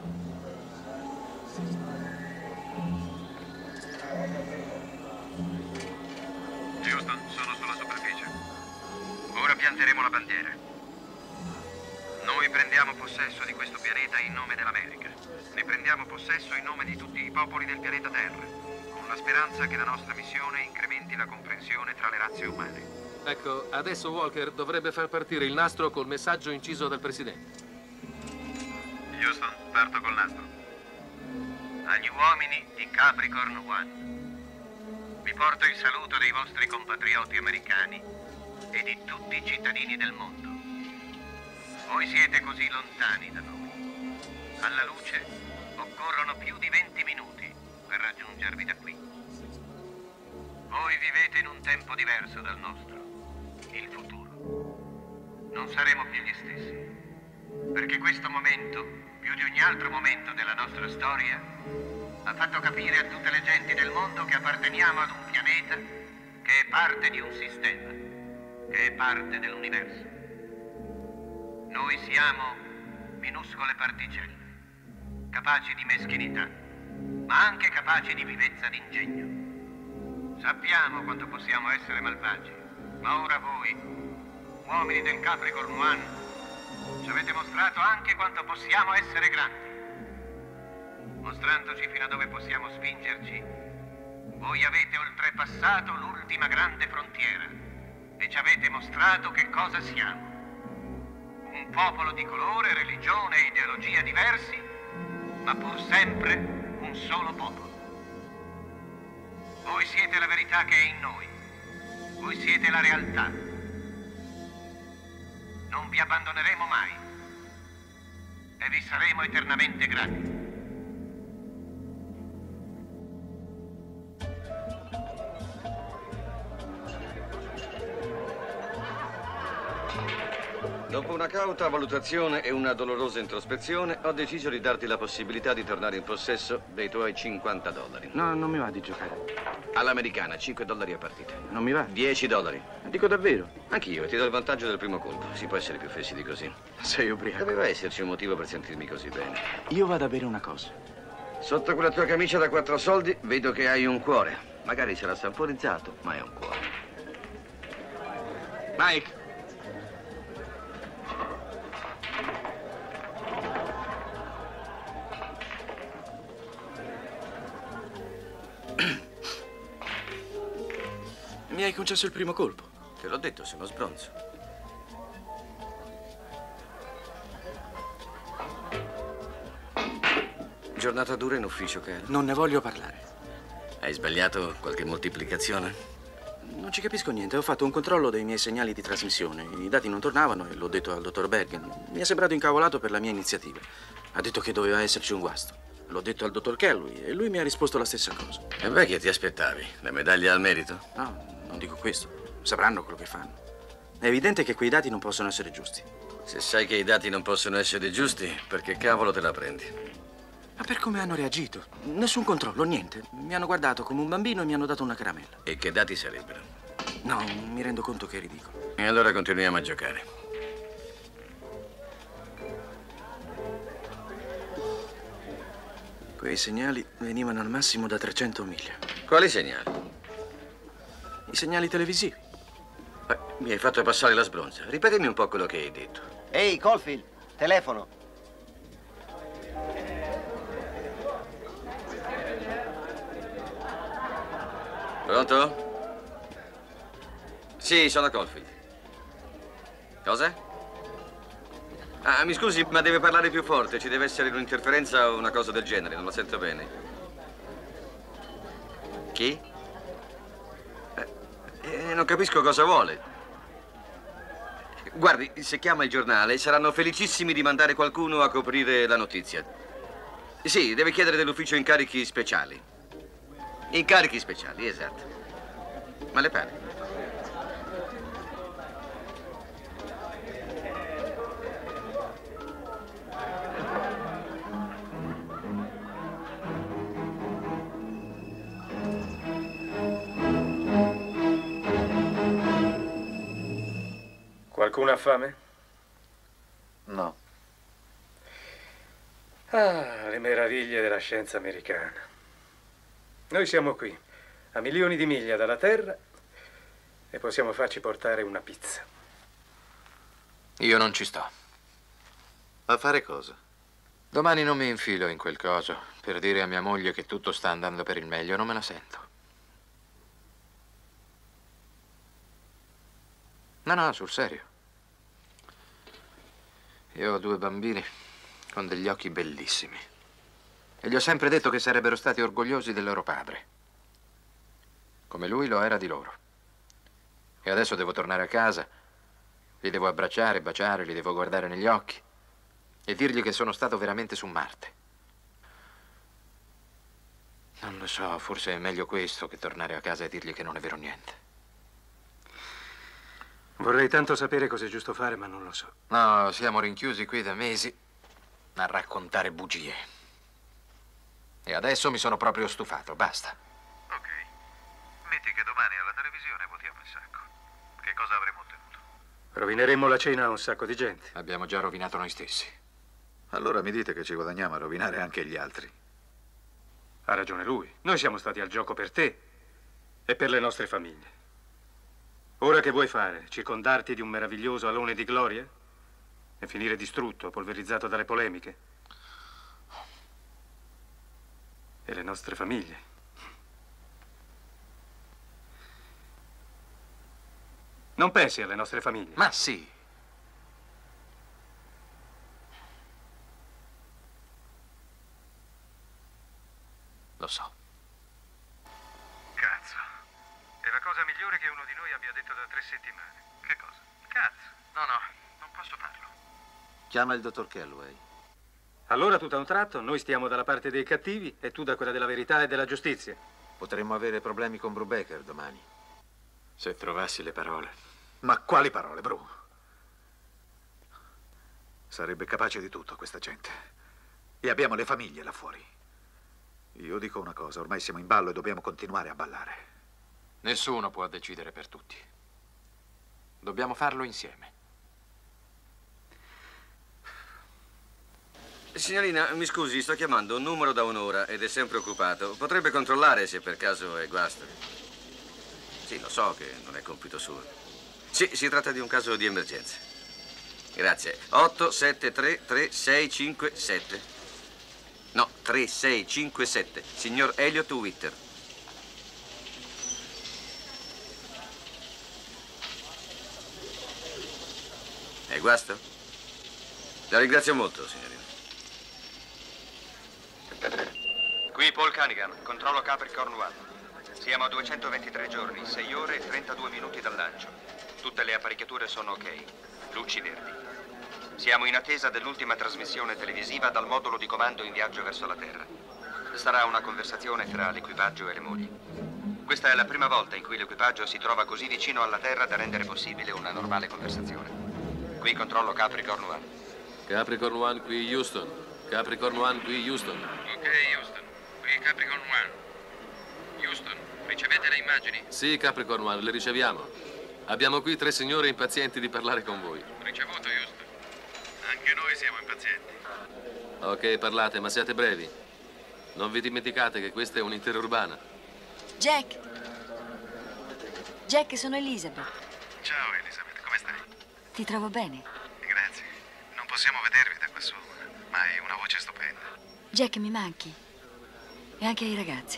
Houston, sono sulla superficie. Ora pianteremo la bandiera. Noi prendiamo possesso di questo pianeta in nome dell'America. Ne prendiamo possesso in nome di tutti i popoli del pianeta Terra, con la speranza che la nostra missione incrementi la comprensione tra le razze umane. Ecco, adesso Walker dovrebbe far partire il nastro col messaggio inciso dal Presidente. Houston, parto col nastro. Agli uomini di Capricorn 1. Vi porto il saluto dei vostri compatrioti americani e di tutti i cittadini del mondo. Voi siete così lontani da noi. Alla luce occorrono più di 20 minuti per raggiungervi da qui. Voi vivete in un tempo diverso dal nostro. il futuro. Non saremo più gli stessi, perché questo momento, più di ogni altro momento della nostra storia, ha fatto capire a tutte le genti del mondo che apparteniamo ad un pianeta che è parte di un sistema, che è parte dell'universo. Noi siamo minuscole particelle, capaci di meschinità, ma anche capaci di vivezza d'ingegno. Sappiamo quanto possiamo essere malvagi, ma ora voi, uomini del Capricorn One, ci avete mostrato anche quanto possiamo essere grandi. Mostrandoci fino a dove possiamo spingerci, voi avete oltrepassato l'ultima grande frontiera e ci avete mostrato che cosa siamo. Un popolo di colore, religione e ideologia diversi, ma pur sempre un solo popolo. Voi siete la verità che è in noi. Voi siete la realtà. Non vi abbandoneremo mai e vi saremo eternamente grati. Dopo una cauta valutazione e una dolorosa introspezione, ho deciso di darti la possibilità di tornare in possesso dei tuoi $50. No, non mi va di giocare. All'americana, $5 a partita. Non mi va? $10. Dico davvero? Anch'io, ti do il vantaggio del primo colpo. Si può essere più fessi di così. Sei ubriaco. Doveva esserci un motivo per sentirmi così bene. Io vado a bere una cosa. Sotto quella tua camicia da 4 soldi vedo che hai un cuore. Magari sarà sapporizzato, ma è un cuore. Mike! Mi hai concesso il primo colpo. Te l'ho detto, sono sbronzo. Giornata dura in ufficio, Cal. Non ne voglio parlare. Hai sbagliato qualche moltiplicazione? Non ci capisco niente. Ho fatto un controllo dei miei segnali di trasmissione. I dati non tornavano e l'ho detto al dottor Bergen. Mi è sembrato incavolato per la mia iniziativa. Ha detto che doveva esserci un guasto. L'ho detto al dottor Kelly e lui mi ha risposto la stessa cosa. E beh, che ti aspettavi? La medaglia al merito? No, non dico questo. Sapranno quello che fanno. È evidente che quei dati non possono essere giusti. Se sai che i dati non possono essere giusti, perché cavolo te la prendi? Ma per come hanno reagito? Nessun controllo, niente. Mi hanno guardato come un bambino e mi hanno dato una caramella. E che dati sarebbero? No, mi rendo conto che è ridicolo. E allora continuiamo a giocare. Quei segnali venivano al massimo da 300 miglia. Quali segnali? I segnali televisivi. Beh, mi hai fatto passare la sbronza. Ripetimi un po' quello che hai detto. Ehi, Caulfield, telefono. Pronto? Sì, sono Caulfield. Cosa? Ah, mi scusi, ma deve parlare più forte. Ci deve essere un'interferenza o una cosa del genere. Non la sento bene. Chi? Non capisco cosa vuole. Guardi, se chiama il giornale, saranno felicissimi di mandare qualcuno a coprire la notizia. Sì, deve chiedere dell'ufficio incarichi speciali. Incarichi speciali, esatto. Ma le pare? Qualcuno ha fame? No. Ah, le meraviglie della scienza americana. Noi siamo qui, a milioni di miglia dalla Terra, e possiamo farci portare una pizza. Io non ci sto. A fare cosa? Domani non mi infilo in quel coso per dire a mia moglie che tutto sta andando per il meglio. Non me la sento. No, sul serio. Io ho 2 bambini con degli occhi bellissimi. E gli ho sempre detto che sarebbero stati orgogliosi del loro padre. Come lui lo era di loro. E adesso devo tornare a casa. Li devo abbracciare, baciare, li devo guardare negli occhi. E dirgli che sono stato veramente su Marte. Non lo so, forse è meglio questo che tornare a casa e dirgli che non è vero niente. Vorrei tanto sapere cosa è giusto fare, ma non lo so. No, siamo rinchiusi qui da mesi a raccontare bugie. E adesso mi sono proprio stufato, basta. Ok. Metti che domani alla televisione votiamo il sacco. Che cosa avremo ottenuto? Rovineremmo la cena a un sacco di gente. Abbiamo già rovinato noi stessi. Allora mi dite che ci guadagniamo a rovinare anche gli altri. Ha ragione lui. Noi siamo stati al gioco per te e per le nostre famiglie. Ora che vuoi fare? Circondarti di un meraviglioso alone di gloria? E finire distrutto, polverizzato dalle polemiche? E le nostre famiglie? Non pensi alle nostre famiglie? Ma sì. Lo so. Cazzo. È la cosa migliore che uno di noi abbia detto da 3 settimane. Che cosa? Cazzo. No, non posso farlo. Chiama il dottor Calloway. Allora, tutto a un tratto, noi stiamo dalla parte dei cattivi e tu da quella della verità e della giustizia. Potremmo avere problemi con Brubaker domani. Se trovassi le parole. Ma quali parole, Bru? Sarebbe capace di tutto questa gente. E abbiamo le famiglie là fuori. Io dico una cosa, ormai siamo in ballo e dobbiamo continuare a ballare. Nessuno può decidere per tutti. Dobbiamo farlo insieme. Signorina, mi scusi, sto chiamando un numero da un'ora ed è sempre occupato. Potrebbe controllare se per caso è guasto. Sì, lo so che non è compito suo. Sì, si tratta di un caso di emergenza. Grazie. 8733657. No, 3657. Signor Elliot Witter. È guasto? La ringrazio molto, signorina. Qui Paul Cunningham, controllo Capricorn 1. Siamo a 223 giorni, 6 ore e 32 minuti dal lancio. Tutte le apparecchiature sono ok. Luci verdi. Siamo in attesa dell'ultima trasmissione televisiva dal modulo di comando in viaggio verso la Terra. Sarà una conversazione tra l'equipaggio e le mogli. Questa è la prima volta in cui l'equipaggio si trova così vicino alla Terra da rendere possibile una normale conversazione. Qui controllo Capricorn 1. Capricorn 1 qui Houston. Capricorn 1 qui Houston. Ok, Houston. Qui Capricorn 1. Houston, ricevete le immagini? Sì, Capricorn 1, le riceviamo. Abbiamo qui 3 signore impazienti di parlare con voi. Ricevuto, Houston. Anche noi siamo impazienti. Ok, parlate, ma siate brevi. Non vi dimenticate che questa è un'interurbana. Jack. Jack, sono Elizabeth. Ciao, Elizabeth, come stai? Ti trovo bene. Grazie. Non possiamo vedervi da quassù, ma hai una voce stupenda. Jack, mi manchi. E anche ai ragazzi.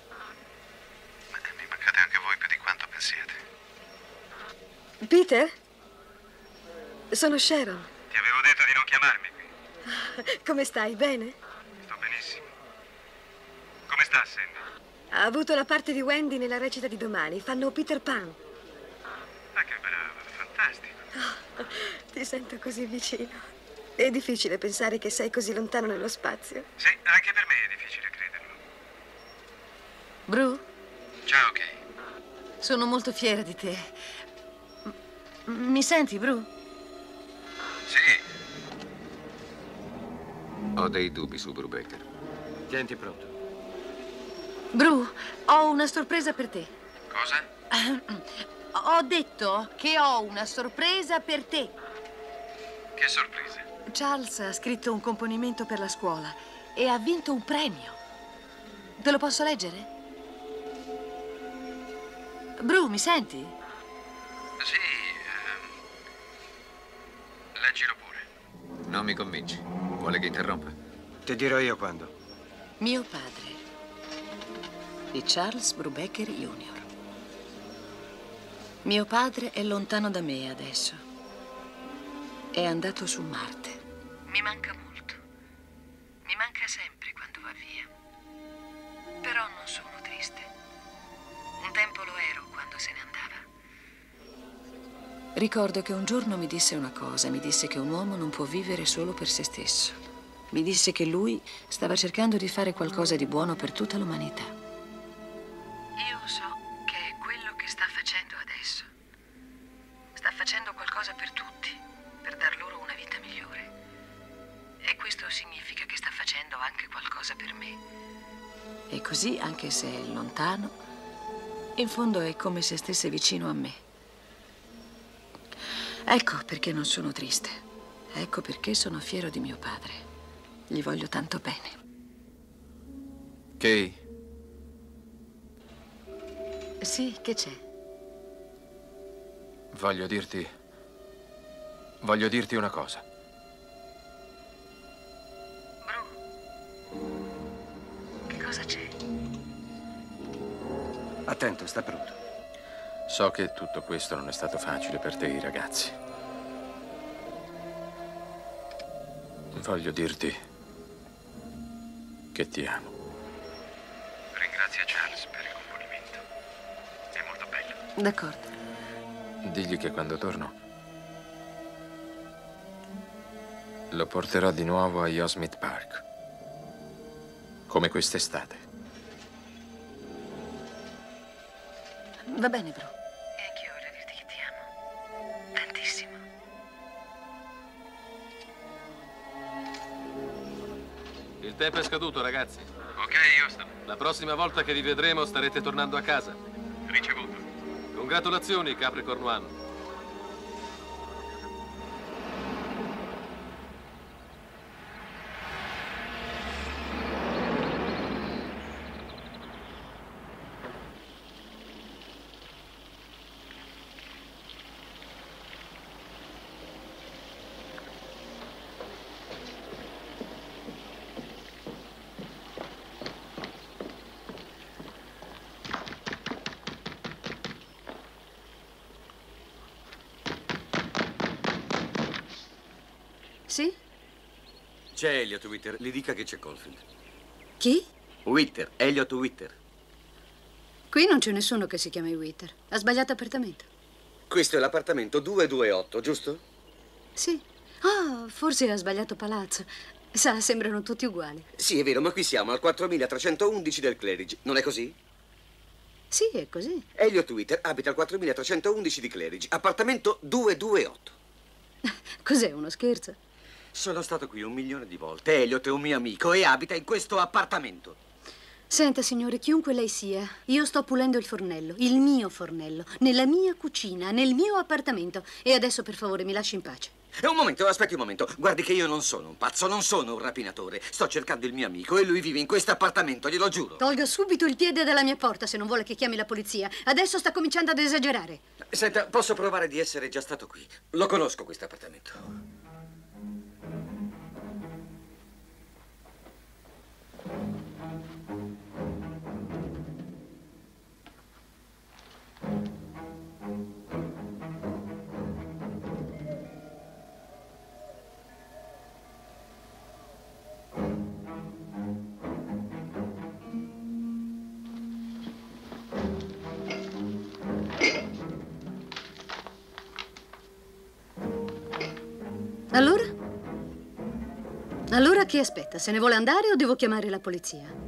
Mi mancate anche voi più di quanto pensiate. Peter? Sono Sharon. Ti avevo detto di non chiamarmi qui. Come stai? Bene? Sto benissimo. Come sta, Sandy? Ha avuto la parte di Wendy nella recita di domani. Fanno Peter Pan. Ah, che brava, fantastico. Oh, ti sento così vicino. È difficile pensare che sei così lontano nello spazio. Sì, anche per me è difficile crederlo. Bru? Ciao, Kay. Sono molto fiera di te. Mi senti, Bru? Sì. Ho dei dubbi su Brubaker. Tienti pronto. Bru, ho una sorpresa per te. Cosa? Ho detto che ho una sorpresa per te. Che sorpresa. Charles ha scritto un componimento per la scuola e ha vinto un premio. Te lo posso leggere? Bru, mi senti? Sì, leggilo pure. Non mi convinci. Vuole che interrompa? Ti dirò io quando. Mio padre, di Charles Brubaker Jr. Mio padre è lontano da me adesso. È andato su Marte. Mi manca molto. Mi manca sempre quando va via. Però non sono triste. Un tempo lo ero quando se ne andava. Ricordo che un giorno mi disse una cosa. Mi disse che un uomo non può vivere solo per se stesso. Mi disse che lui stava cercando di fare qualcosa di buono per tutta l'umanità. Io so che è quello che sta facendo adesso. Sta facendo anche qualcosa per me. E così, anche se è lontano, in fondo è come se stesse vicino a me. Ecco perché non sono triste. Ecco perché sono fiero di mio padre. Gli voglio tanto bene. Kay? Sì, che c'è? Voglio dirti una cosa. Che cosa c'è? Attento, sta pronto. So che tutto questo non è stato facile per te e i ragazzi. Voglio dirti che ti amo. Ringrazia Charles per il componimento. È molto bello. D'accordo. Digli che quando torno lo porterò di nuovo a Yosemite Park, come quest'estate. Va bene, bro. E anch'io voglio dirti che ti amo. Tantissimo. Il tempo è scaduto, ragazzi. Ok, Houston. La prossima volta che vi vedremo starete tornando a casa. Ricevuto. Congratulazioni, Capricorn One. Sì? C'è Elliot Witter, gli dica che c'è Caulfield. Chi? Witter, Elliot Witter. Qui non c'è nessuno che si chiami Witter. Ha sbagliato appartamento. Questo è l'appartamento 228, giusto? Sì. Ah, forse ha sbagliato palazzo. Sa, sembrano tutti uguali. Sì, è vero, ma qui siamo al 4311 del Claridge, non è così? Sì, è così. Elliot Witter abita al 4311 di Claridge, appartamento 228. Cos'è, uno scherzo? Sono stato qui 1 milione di volte. Elliot è un mio amico e abita in questo appartamento. Senta, signore, chiunque lei sia, io sto pulendo il fornello, il mio fornello, nella mia cucina, nel mio appartamento. E adesso, per favore, mi lasci in pace. Un momento, aspetti un momento. Guardi che io non sono un pazzo, non sono un rapinatore. Sto cercando il mio amico e lui vive in questo appartamento, glielo giuro. Tolga subito il piede dalla mia porta se non vuole che chiami la polizia. Adesso sta cominciando ad esagerare. Senta, posso provare di essere già stato qui. Lo conosco questo appartamento. Allora? Allora chi aspetta? Se ne vuole andare o devo chiamare la polizia?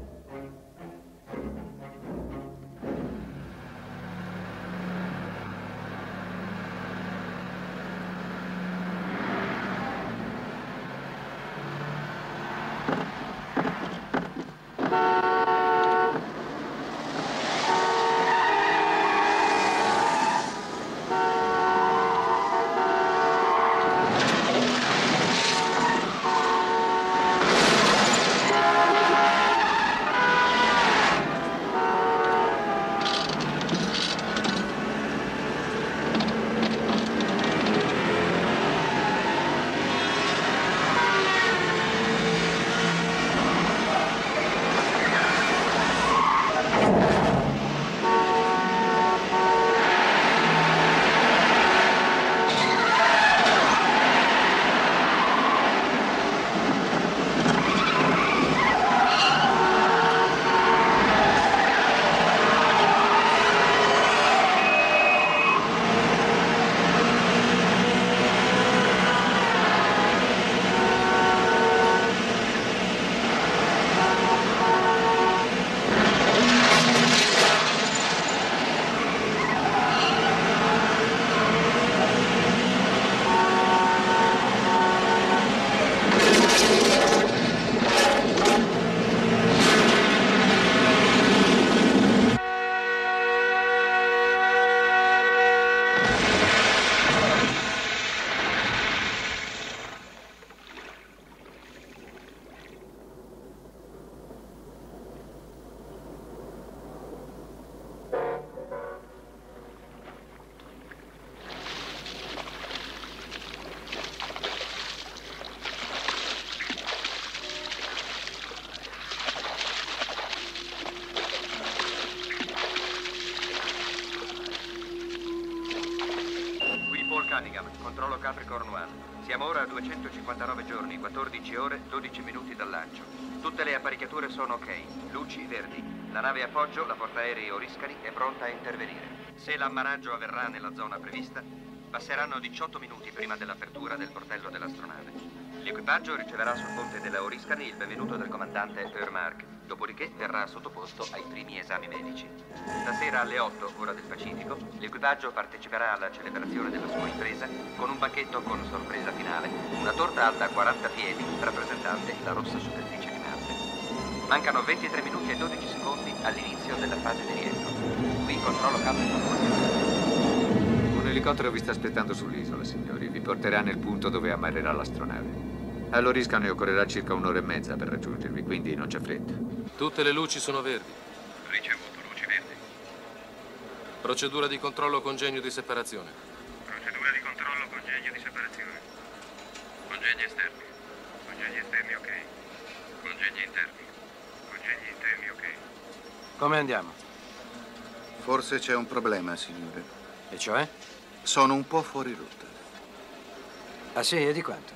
controllo Capricorn One. Siamo ora a 259 giorni, 14 ore, 12 minuti dal lancio. Tutte le apparecchiature sono ok, luci verdi. La nave appoggio, la portaerei Oriskany, è pronta a intervenire. Se l'ammaraggio avverrà nella zona prevista, passeranno 18 minuti prima dell'apertura del portello dell'astronave. L'equipaggio riceverà sul ponte della Oriskany il benvenuto del comandante Ermark, dopodiché verrà sottoposto ai primi esami medici. Stasera alle 8, ora del Pacifico, l'equipaggio parteciperà alla celebrazione della sua impresa con un banchetto con sorpresa finale, una torta alta 40 piedi rappresentante la rossa superficie di Marte. Mancano 23 minuti e 12 secondi all'inizio della fase di rientro. Qui controllo Capricorn. Un elicottero vi sta aspettando sull'isola, signori. Vi porterà nel punto dove ammarrerà l'astronave. All'Oriskany occorrerà circa un'ora e mezza per raggiungervi, quindi non c'è fretta. Tutte le luci sono verdi. Ricevuto, luci verdi. Procedura di controllo congegno di separazione. Procedura di controllo congegno di separazione. Congegni esterni. Congegni esterni, ok. Congegni interni. Congegni interni, ok. Come andiamo? Forse c'è un problema, signore. E cioè? Sono un po' fuori rotta. Ah sì, e di quanto?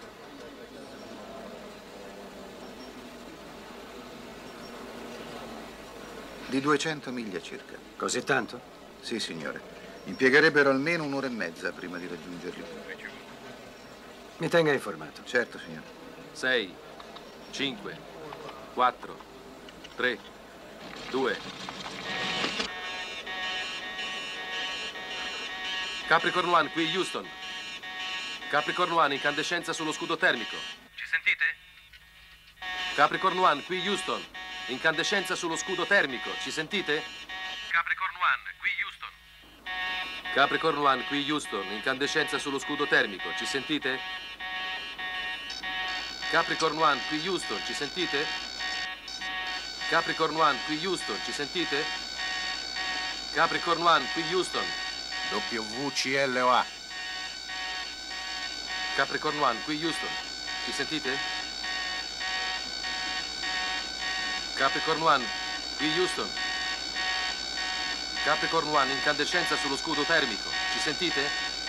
Di 200 miglia circa. Così tanto? Sì, signore. Impiegherebbero almeno un'ora e mezza prima di raggiungerli. Mi tenga informato. Certo, signore. 6, 5, 4, 3, 2. Capricorn One, qui Houston. Capricorn One, incandescenza sullo scudo termico. Ci sentite? Capricorn One, qui Houston. Incandescenza sullo scudo termico. Ci sentite? Capricorn One, qui Houston. Capricorn One, qui Houston. Incandescenza sullo scudo termico. Ci sentite? Capricorn One, qui Houston. Ci sentite? Capricorn One, qui Houston. Ci sentite? Capricorn One, qui Houston. WCLOA. Capricorn One, qui Houston. Ci sentite? Capricorn One, qui Houston. Capricorn One, incandescenza sullo scudo termico. Ci sentite?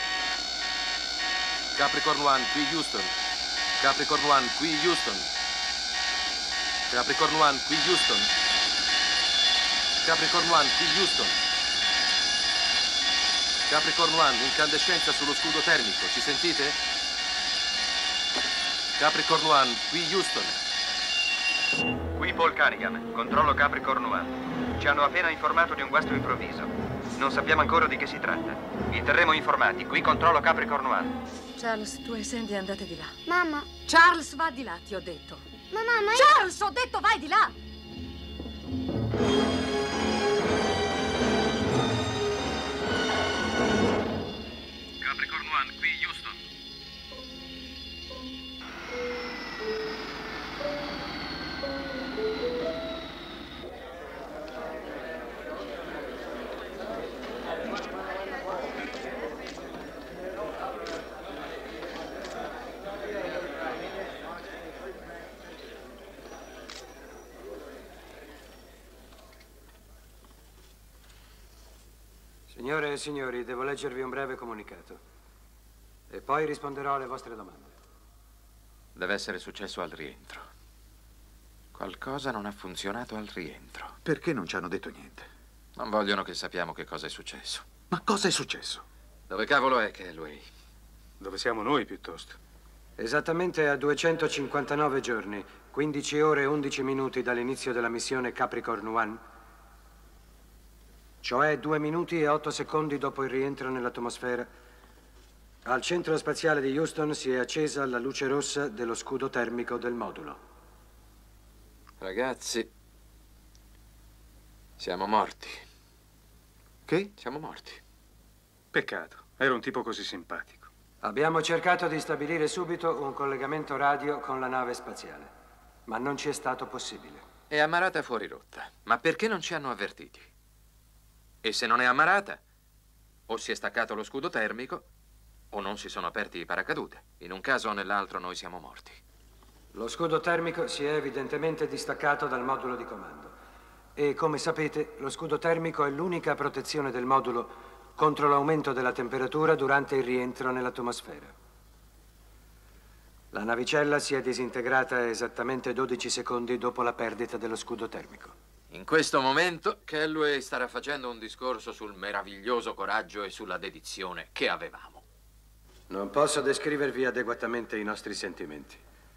Capricorn One, qui Houston. Capricorn One, qui Houston. Capricorn One, qui Houston. Capricorn One, qui Houston. Capricorn One, incandescenza sullo scudo termico. Ci sentite? Capricorn One, qui Houston. Qui Paul Cunningham, controllo Capricorn One. Ci hanno appena informato di un guasto improvviso. Non sappiamo ancora di che si tratta. Vi terremo informati. Qui controllo Capricorn One. Charles, tu e Sandy andate di là. Mamma. Charles, va di là, ti ho detto. Ma mamma, io... Charles, ho detto vai di là! Capricorn One, qui Houston. Signore e signori, devo leggervi un breve comunicato. E poi risponderò alle vostre domande. Deve essere successo al rientro. Qualcosa non ha funzionato al rientro. Perché non ci hanno detto niente? Non vogliono che sappiamo che cosa è successo. Ma cosa è successo? Dove cavolo è Calloway? Dove siamo noi, piuttosto? Esattamente a 259 giorni, 15 ore e 11 minuti dall'inizio della missione Capricorn One, cioè 2 minuti e 8 secondi dopo il rientro nell'atmosfera, al centro spaziale di Houston si è accesa la luce rossa dello scudo termico del modulo. Ragazzi, siamo morti. Che? Siamo morti. Peccato, era un tipo così simpatico. Abbiamo cercato di stabilire subito un collegamento radio con la nave spaziale, ma non ci è stato possibile. È ammarata fuori rotta. Ma perché non ci hanno avvertiti? E se non è ammarata, o si è staccato lo scudo termico, o non si sono aperti i paracadute. In un caso o nell'altro noi siamo morti. Lo scudo termico si è evidentemente distaccato dal modulo di comando. E come sapete, lo scudo termico è l'unica protezione del modulo contro l'aumento della temperatura durante il rientro nell'atmosfera. La navicella si è disintegrata esattamente 12 secondi dopo la perdita dello scudo termico. In questo momento Calloway starà facendo un discorso sul meraviglioso coraggio e sulla dedizione che avevamo. Non posso descrivervi adeguatamente i nostri sentimenti.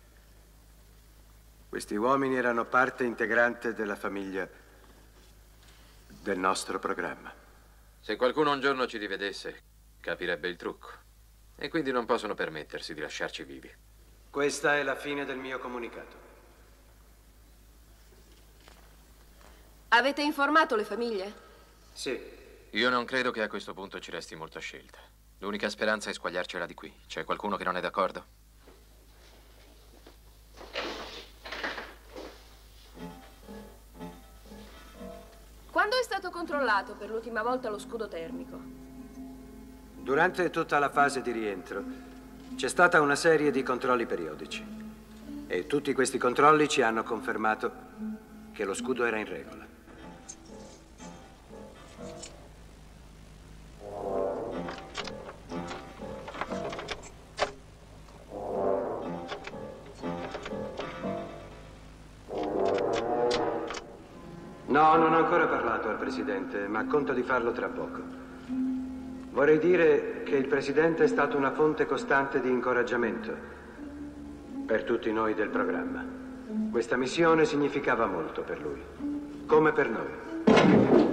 Questi uomini erano parte integrante della famiglia del nostro programma. Se qualcuno un giorno ci rivedesse, capirebbe il trucco. E quindi non possono permettersi di lasciarci vivi. Questa è la fine del mio comunicato. Avete informato le famiglie? Sì. Io non credo che a questo punto ci resti molta scelta. L'unica speranza è squagliarcela di qui. C'è qualcuno che non è d'accordo? Quando è stato controllato per l'ultima volta lo scudo termico? Durante tutta la fase di rientro c'è stata una serie di controlli periodici. E tutti questi controlli ci hanno confermato che lo scudo era in regola. No, non ho ancora parlato al Presidente, ma conto di farlo tra poco. Vorrei dire che il Presidente è stato una fonte costante di incoraggiamento per tutti noi del programma. Questa missione significava molto per lui, come per noi.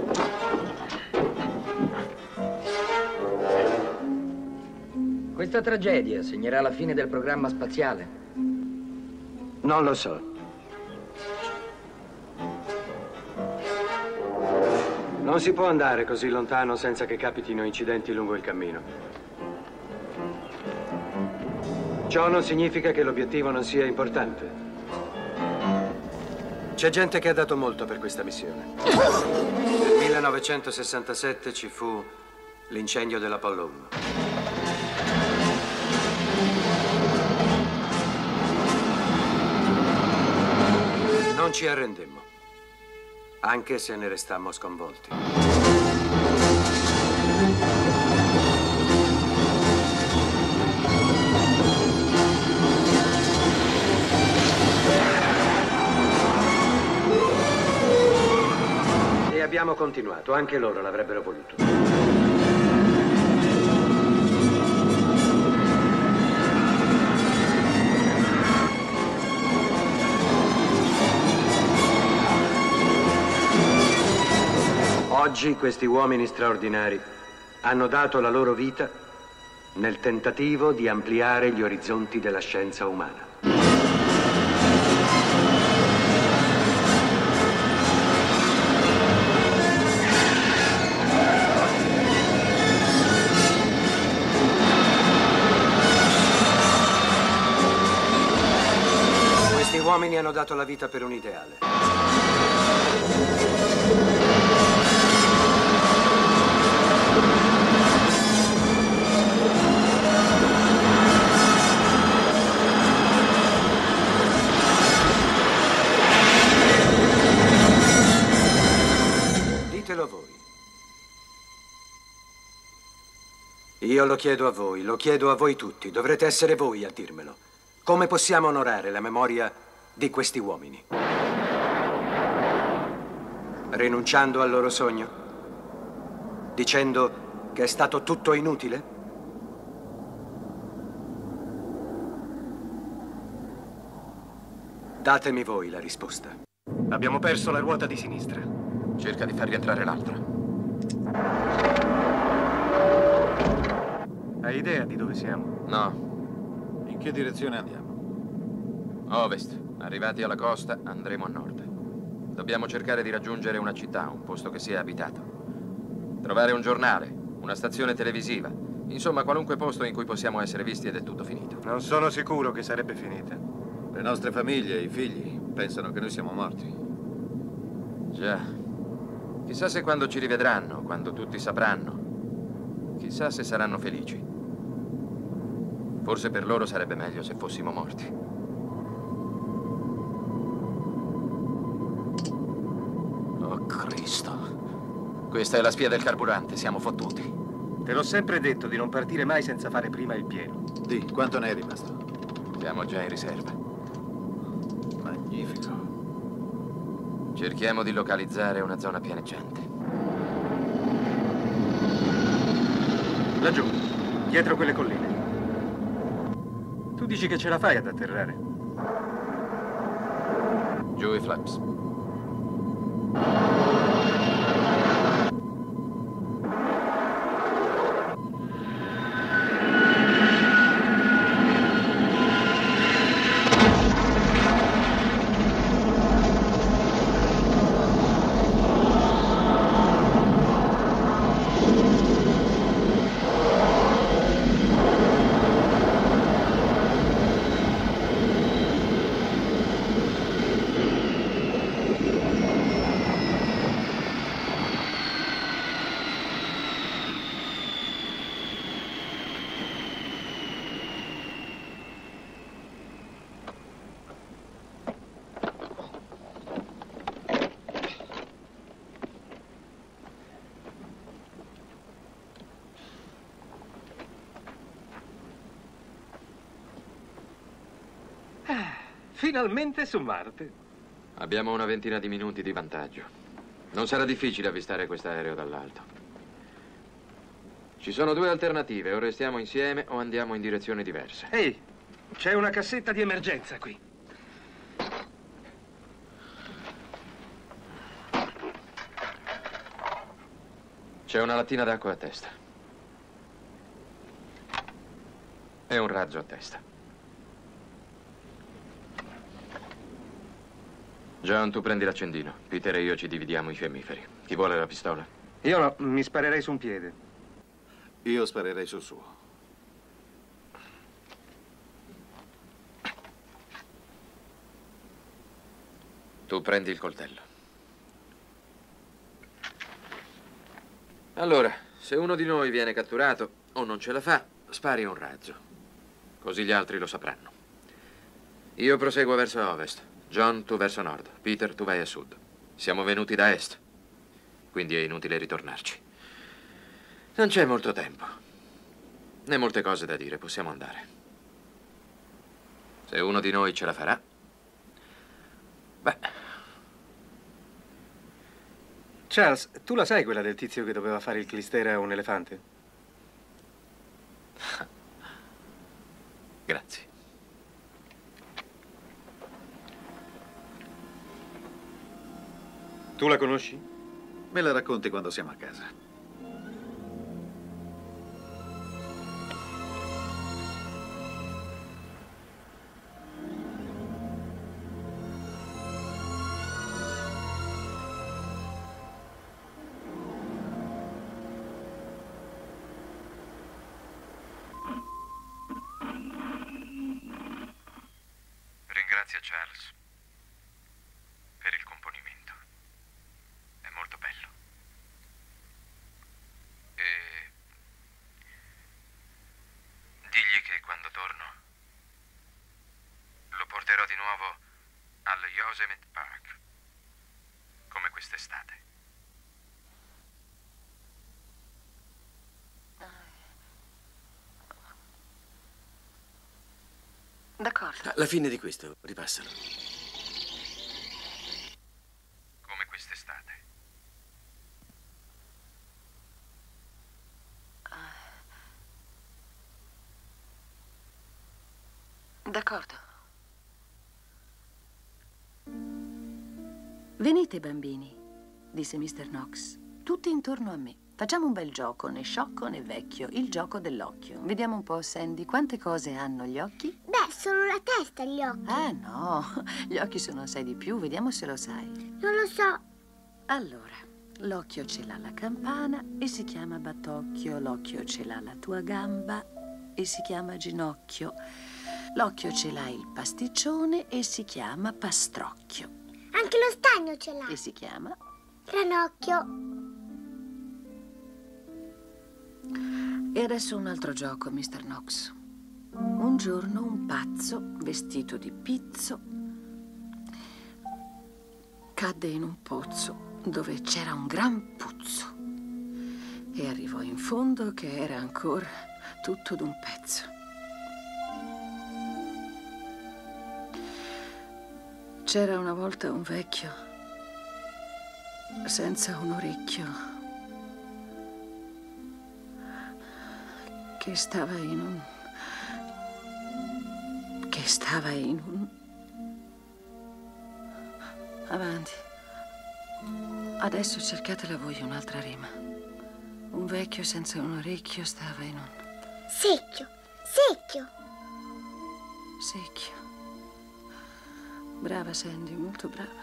Questa tragedia segnerà la fine del programma spaziale? Non lo so. Non si può andare così lontano senza che capitino incidenti lungo il cammino. Ciò non significa che l'obiettivo non sia importante. C'è gente che ha dato molto per questa missione. Nel 1967 ci fu l'incendio dell'Apollo 1. Non ci arrendemmo, anche se ne restammo sconvolti. E abbiamo continuato, anche loro l'avrebbero voluto. Oggi questi uomini straordinari hanno dato la loro vita nel tentativo di ampliare gli orizzonti della scienza umana. Questi uomini hanno dato la vita per un ideale. Ditelo voi. Io lo chiedo a voi tutti. Dovrete essere voi a dirmelo. Come possiamo onorare la memoria di questi uomini? Rinunciando al loro sogno? Dicendo che è stato tutto inutile? Datemi voi la risposta. Abbiamo perso la ruota di sinistra. Cerca di far rientrare l'altra. Hai idea di dove siamo? No. In che direzione andiamo? Ovest. Arrivati alla costa, andremo a nord. Dobbiamo cercare di raggiungere una città, un posto che sia abitato. Trovare un giornale, una stazione televisiva. Insomma, qualunque posto in cui possiamo essere visti ed è tutto finito. Non sono sicuro che sarebbe finita. Le nostre famiglie, i figli, pensano che noi siamo morti. Già. Chissà se quando ci rivedranno, quando tutti sapranno. Chissà se saranno felici. Forse per loro sarebbe meglio se fossimo morti. Oh, Cristo. Questa è la spia del carburante, siamo fottuti. Te l'ho sempre detto di non partire mai senza fare prima il pieno. Di, quanto ne è rimasto? Siamo già in riserva. Magnifico. Cerchiamo di localizzare una zona pianeggiante. Laggiù, dietro quelle colline. Tu dici che ce la fai ad atterrare? Giù i flaps. Finalmente su Marte. Abbiamo una ventina di minuti di vantaggio. Non sarà difficile avvistare quest'aereo dall'alto. Ci sono due alternative, o restiamo insieme o andiamo in direzioni diverse. Ehi, c'è una cassetta di emergenza qui. C'è una lattina d'acqua a testa. E un razzo a testa. John, tu prendi l'accendino. Peter e io ci dividiamo i fiammiferi. Chi vuole la pistola? Io no, mi sparerei su un piede. Io sparerei sul suo. Tu prendi il coltello. Allora, se uno di noi viene catturato o non ce la fa, spari un razzo. Così gli altri lo sapranno. Io proseguo verso ovest. John, tu verso nord. Peter, tu vai a sud. Siamo venuti da est, quindi è inutile ritornarci. Non c'è molto tempo, né molte cose da dire. Possiamo andare. Se uno di noi ce la farà, beh. Charles, tu la sai quella del tizio che doveva fare il clistera a un elefante? Grazie. Tu la conosci? Me la racconti quando siamo a casa. Ringrazio Charles per il componimento. È molto bello. E digli che quando torno lo porterò di nuovo al Yosemite Park, come quest'estate. D'accordo. Alla fine di questo, ripassalo. Come quest'estate. D'accordo. Venite, bambini, disse Mr. Knox, tutti intorno a me. Facciamo un bel gioco, né sciocco né vecchio, il gioco dell'occhio. Vediamo un po', Sandy, quante cose hanno gli occhi? Beh, solo la testa gli occhi. No, gli occhi sono assai di più, vediamo se lo sai. Non lo so. Allora, l'occhio ce l'ha la campana e si chiama battocchio, l'occhio ce l'ha la tua gamba e si chiama ginocchio, l'occhio ce l'ha il pasticcione e si chiama pastrocchio. Anche lo stagno ce l'ha. E si chiama? Ranocchio. E adesso un altro gioco, Mr. Knox. Un giorno un pazzo, vestito di pizzo, cadde in un pozzo dove c'era un gran puzzo. E arrivò in fondo che era ancora tutto d'un pezzo. C'era una volta un vecchio senza un orecchio che stava in un... Avanti. Adesso cercatela voi un'altra rima. Un vecchio senza un orecchio stava in un... Secchio, secchio. Secchio. Brava Sandy, molto brava.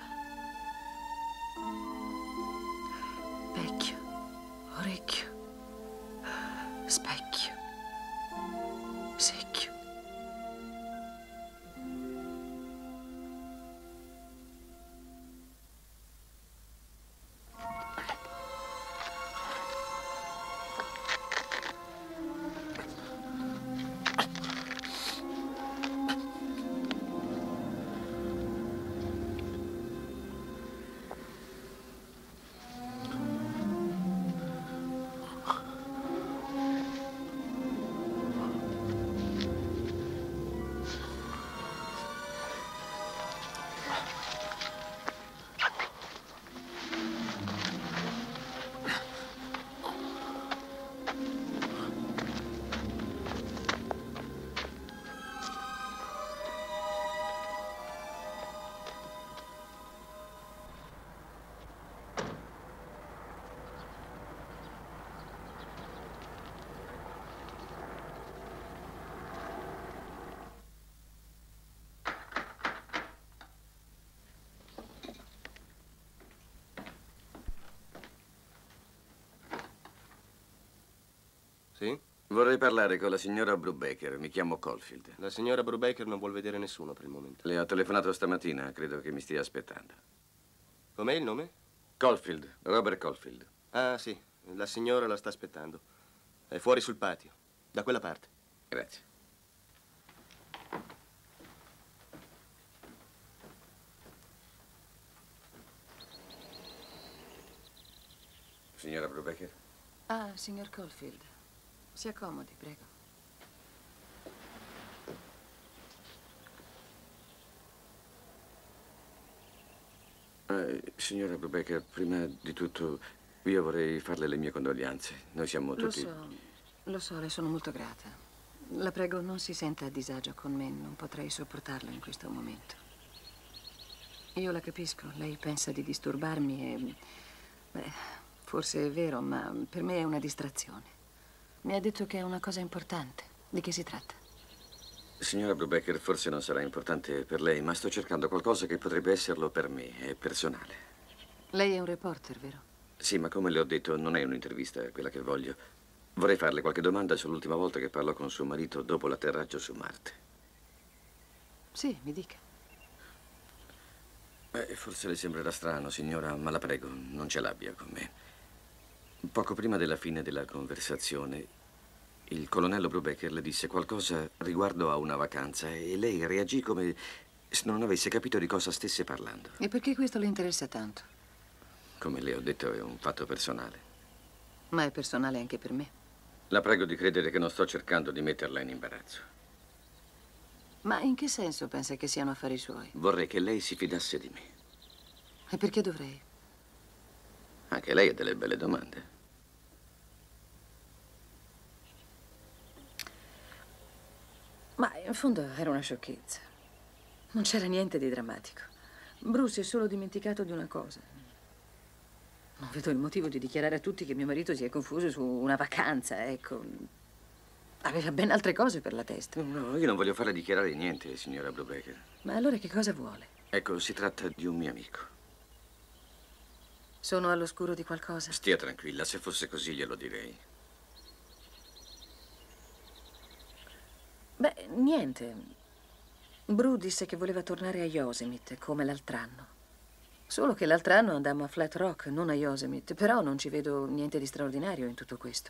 Vecchio, orecchio, specchio, secchio. Sì? Vorrei parlare con la signora Brubaker. Mi chiamo Caulfield. La signora Brubaker non vuol vedere nessuno per il momento. Le ho telefonato stamattina. Credo che mi stia aspettando. Com'è il nome? Caulfield. Robert Caulfield. Ah, sì. La signora la sta aspettando. È fuori sul patio. Da quella parte. Grazie. Signora Brubaker? Ah, signor Caulfield. Si accomodi, prego. Signora Brubaker, prima di tutto io vorrei farle le mie condoglianze. Noi siamo tutti... Lo so, le sono molto grata. La prego, non si senta a disagio con me. Non potrei sopportarlo in questo momento. Io la capisco. Lei pensa di disturbarmi e... Beh, forse è vero, ma per me è una distrazione. Mi ha detto che è una cosa importante. Di che si tratta? Signora Brubaker, forse non sarà importante per lei, ma sto cercando qualcosa che potrebbe esserlo per me. È personale. Lei è un reporter, vero? Sì, ma come le ho detto, non è un'intervista quella che voglio. Vorrei farle qualche domanda sull'ultima volta che parlò con suo marito dopo l'atterraggio su Marte. Sì, mi dica. Forse le sembrerà strano, signora, ma la prego, non ce l'abbia con me. Poco prima della fine della conversazione, il colonnello Brubaker le disse qualcosa riguardo a una vacanza e lei reagì come se non avesse capito di cosa stesse parlando. E perché questo le interessa tanto? Come le ho detto, è un fatto personale. Ma è personale anche per me. La prego di credere che non sto cercando di metterla in imbarazzo. Ma in che senso pensa che siano affari suoi? Vorrei che lei si fidasse di me. E perché dovrei? Anche lei ha delle belle domande. Ma in fondo era una sciocchezza. Non c'era niente di drammatico. Bruce è solo dimenticato di una cosa. Non vedo il motivo di dichiarare a tutti che mio marito si è confuso su una vacanza, ecco. Aveva ben altre cose per la testa. No, io non voglio farle dichiarare niente, signora Brubaker. Ma allora che cosa vuole? Ecco, si tratta di un mio amico. Sono all'oscuro di qualcosa? Stia tranquilla, se fosse così glielo direi. Beh, niente. Bru disse che voleva tornare a Yosemite, come l'altro anno. Solo che l'altro anno andammo a Flat Rock, non a Yosemite. Però non ci vedo niente di straordinario in tutto questo.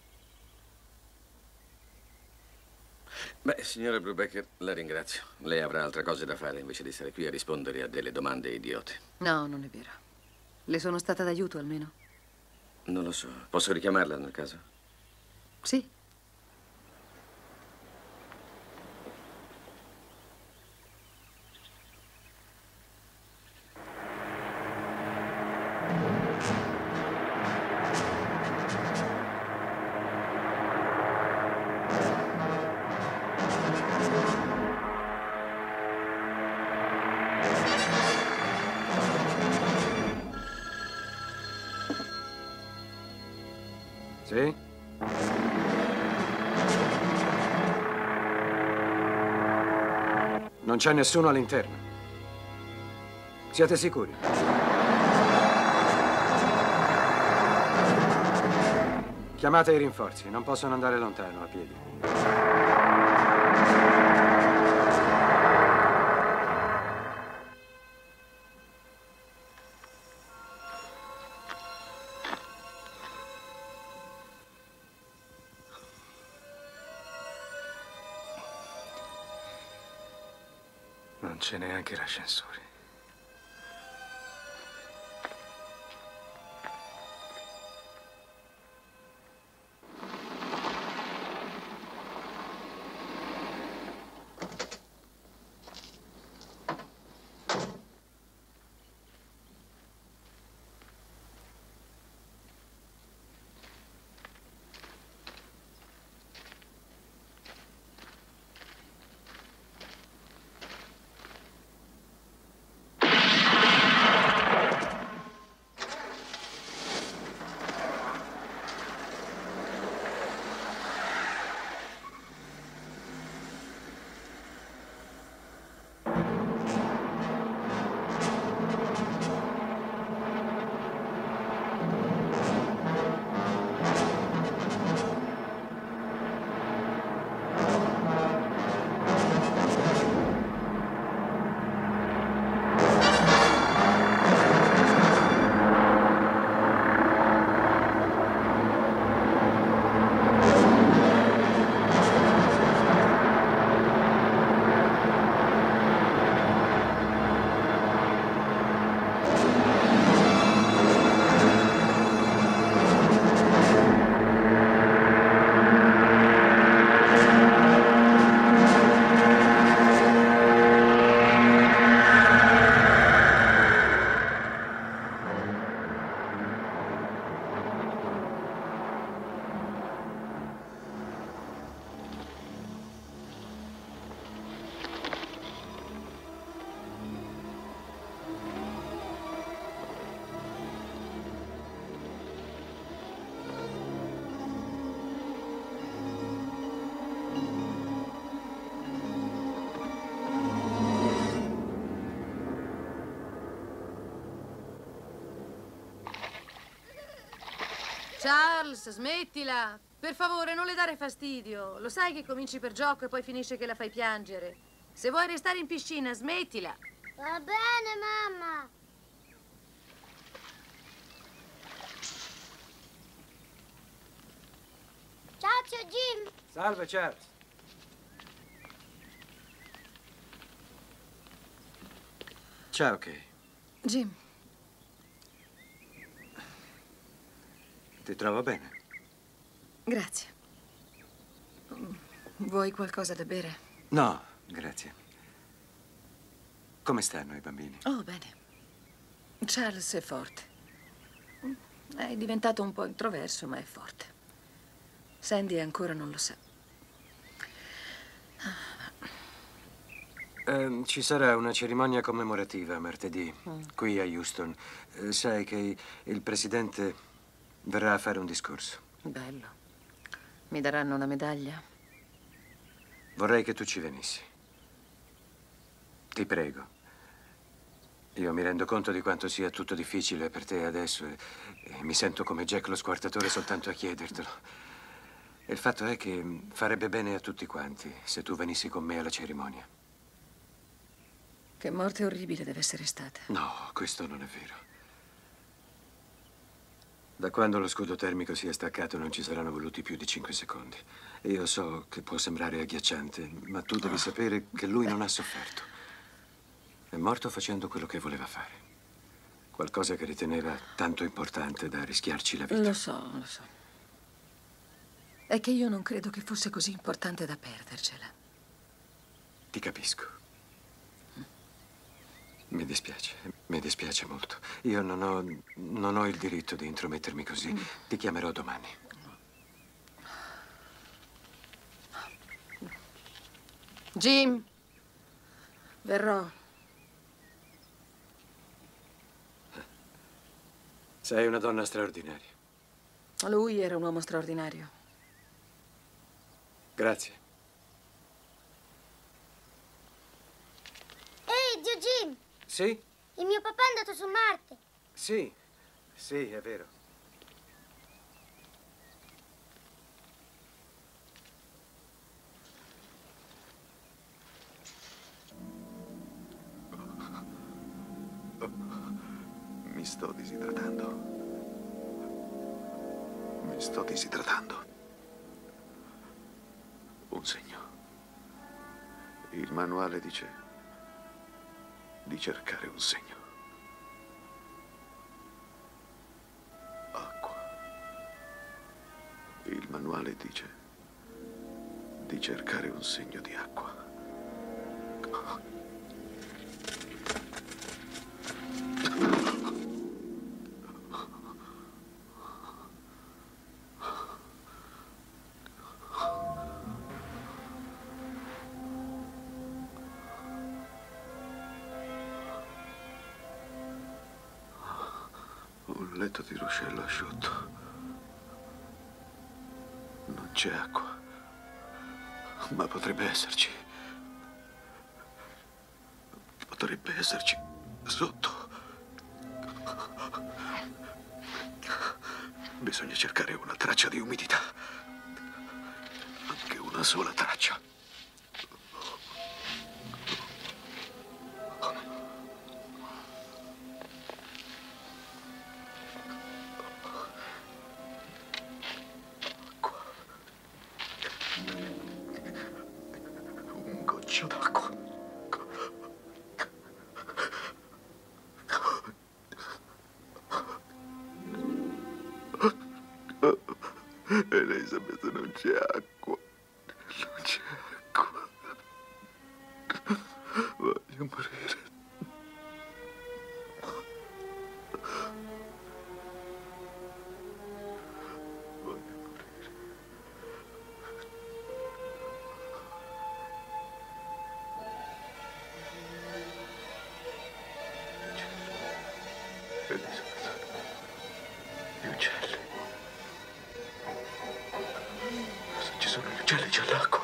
Beh, signora Brubaker, la ringrazio. Lei avrà altre cose da fare invece di stare qui a rispondere a delle domande idiote. No, non è vero. Le sono stata d'aiuto almeno? Non lo so. Posso richiamarla nel caso? Sì. Sì? Non c'è nessuno all'interno. Siete sicuri? Chiamate i rinforzi, non possono andare lontano a piedi. Non c'è neanche l'ascensore. Charles, smettila. Per favore, non le dare fastidio. Lo sai che cominci per gioco e poi finisce che la fai piangere. Se vuoi restare in piscina, smettila. Va bene, mamma. Ciao, zio Jim. Salve, Charles. Ciao, Kay. Jim. Ti trovo bene? Grazie. Vuoi qualcosa da bere? No, grazie. Come stanno i bambini? Oh, bene. Charles è forte. È diventato un po' introverso, ma è forte. Sandy ancora non lo sa. Ci sarà una cerimonia commemorativa martedì, qui a Houston. Sai che il presidente verrà a fare un discorso. Bello. Mi daranno una medaglia? Vorrei che tu ci venissi. Ti prego. Io mi rendo conto di quanto sia tutto difficile per te adesso e mi sento come Jack lo squartatore soltanto a chiedertelo. E il fatto è che farebbe bene a tutti quanti se tu venissi con me alla cerimonia. Che morte orribile deve essere stata. No, questo non è vero. Da quando lo scudo termico si è staccato non ci saranno voluti più di 5 secondi. Io so che può sembrare agghiacciante, ma tu devi sapere che lui non ha sofferto. È morto facendo quello che voleva fare. Qualcosa che riteneva tanto importante da rischiarci la vita. Lo so, lo so. È che io non credo che fosse così importante da perdercela. Ti capisco. Mi dispiace molto. Io non ho il diritto di intromettermi così. Ti chiamerò domani. Jim, verrò. Sei una donna straordinaria. Lui era un uomo straordinario. Grazie. Ehi, zio Jim! Sì? Il mio papà è andato su Marte. Sì, è vero. Mi sto disidratando. Mi sto disidratando. Un segno. Il manuale dice di cercare un segno. Acqua. Il manuale dice di cercare un segno di acqua. Un letto di ruscello asciutto. Non c'è acqua, ma potrebbe esserci. Potrebbe esserci sotto. Bisogna cercare una traccia di umidità. Anche una sola traccia. Un goccio d'acqua. Elisabeth, non c'è acqua. Non c'è acqua. Voglio morire. Elisabeth, gli uccelli. Se ci sono gli uccelli c'è l'acqua.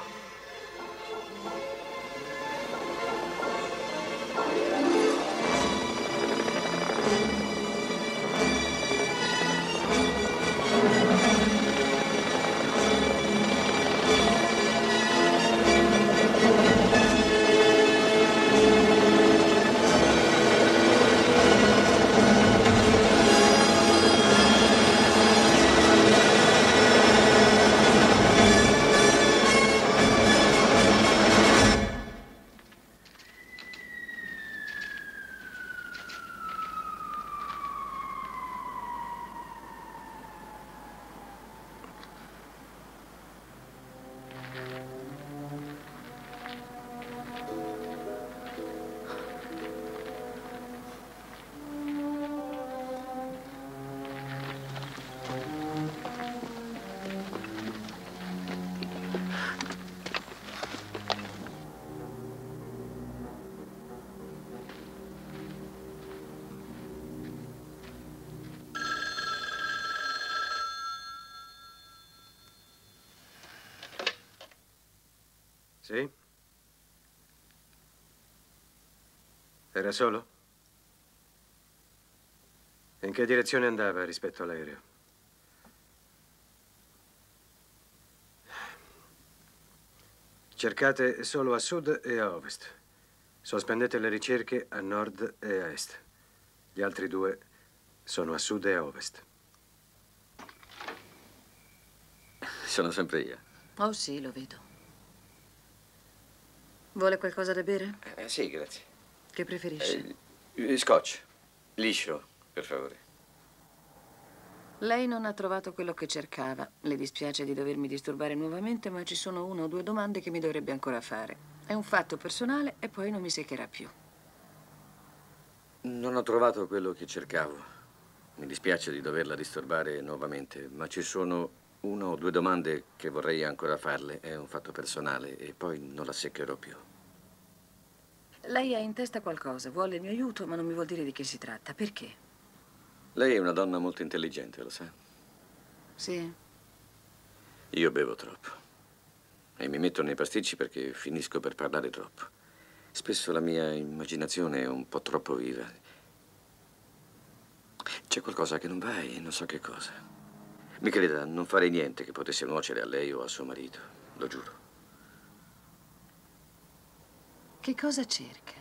Sì? Era solo? In che direzione andava rispetto all'aereo? Cercate solo a sud e a ovest. Sospendete le ricerche a nord e a est. Gli altri due sono a sud e a ovest. Sono sempre io. Oh sì, lo vedo. Vuole qualcosa da bere? Sì, grazie. Che preferisce? Scotch. Liscio. Per favore. Lei non ha trovato quello che cercava. Le dispiace di dovermi disturbare nuovamente, ma ci sono 1 o 2 domande che mi dovrebbe ancora fare. È un fatto personale e poi non mi seccherà più. Non ho trovato quello che cercavo. Mi dispiace di doverla disturbare nuovamente, ma ci sono 1 o 2 domande che vorrei ancora farle. È un fatto personale e poi non la seccherò più. Lei ha in testa qualcosa, vuole il mio aiuto, ma non mi vuol dire di che si tratta. Perché? Lei è una donna molto intelligente, lo sa? Sì. Io bevo troppo e mi metto nei pasticci perché finisco per parlare troppo. Spesso la mia immaginazione è un po' troppo viva. C'è qualcosa che non va e non so che cosa. Mi creda, non farei niente che potesse nuocere a lei o a suo marito, lo giuro. Che cosa cerca?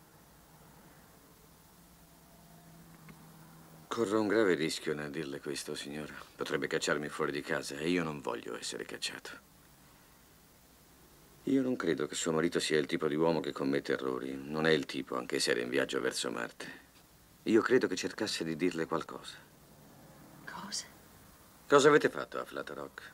Corro un grave rischio nel dirle questo, signora. Potrebbe cacciarmi fuori di casa e io non voglio essere cacciato. Io non credo che suo marito sia il tipo di uomo che commette errori. Non è il tipo, anche se era in viaggio verso Marte. Io credo che cercasse di dirle qualcosa. Cosa? Cosa avete fatto a Flat Rock?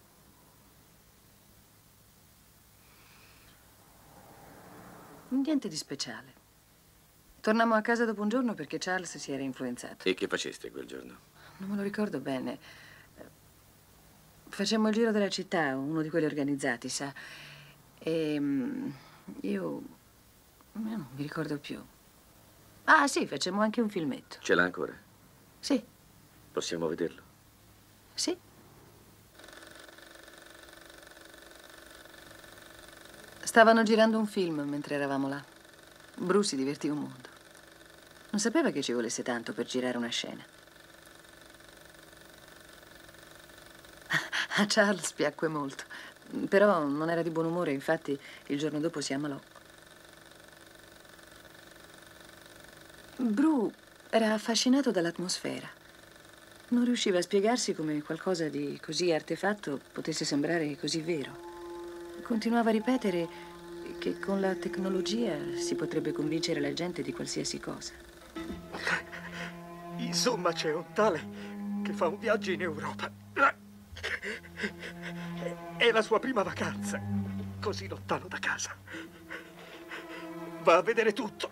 Niente di speciale. Tornammo a casa dopo un giorno perché Charles si era influenzato. E che faceste quel giorno? Non me lo ricordo bene. Facemmo il giro della città, uno di quelli organizzati, sa. E io non mi ricordo più. Ah, sì, facemmo anche un filmetto. Ce l'ha ancora? Sì. Possiamo vederlo? Sì. Stavano girando un film mentre eravamo là. Bruce si divertì un mondo. Non sapeva che ci volesse tanto per girare una scena. A Charles piacque molto, però non era di buon umore, infatti il giorno dopo si ammalò. Bru era affascinato dall'atmosfera. Non riusciva a spiegarsi come qualcosa di così artefatto potesse sembrare così vero. Continuava a ripetere che con la tecnologia si potrebbe convincere la gente di qualsiasi cosa. Insomma, c'è un tale che fa un viaggio in Europa. È la sua prima vacanza, così lontano da casa. Va a vedere tutto.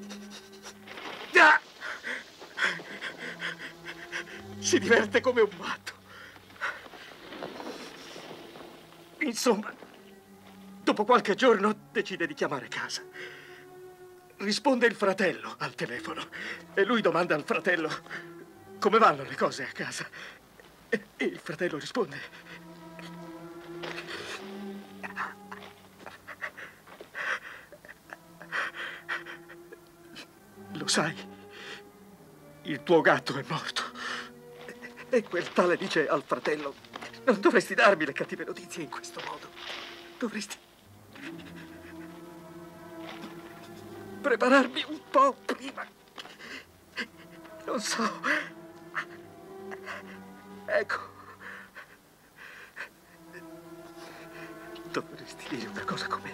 Si diverte come un matto. Insomma, dopo qualche giorno decide di chiamare casa. Risponde il fratello al telefono e lui domanda al fratello come vanno le cose a casa. E il fratello risponde: lo sai, il tuo gatto è morto. E quel tale dice al fratello: non dovresti darmi le cattive notizie in questo modo. Dovresti prepararmi un po' prima. Non so. Ecco. Dovresti dire una cosa come: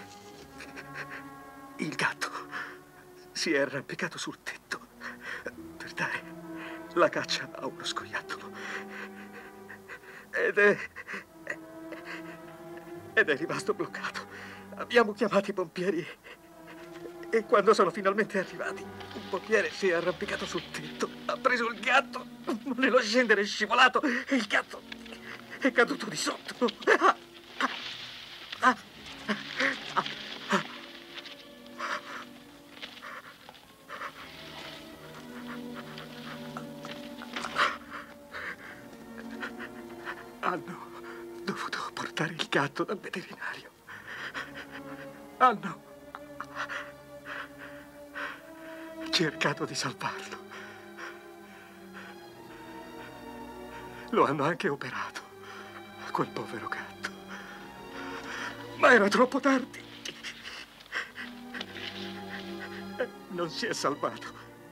il gatto si è arrampicato sul tetto per dare la caccia a uno scoiattolo. Ed è rimasto bloccato. Abbiamo chiamato i pompieri e quando sono finalmente arrivati, un pompiere si è arrampicato sul tetto, ha preso il gatto, nello scendere è scivolato e il gatto è caduto di sotto. Hanno dovuto portare il gatto dal veterinario. Hanno cercato di salvarlo. Lo hanno anche operato, quel povero gatto. Ma era troppo tardi. Non si è salvato.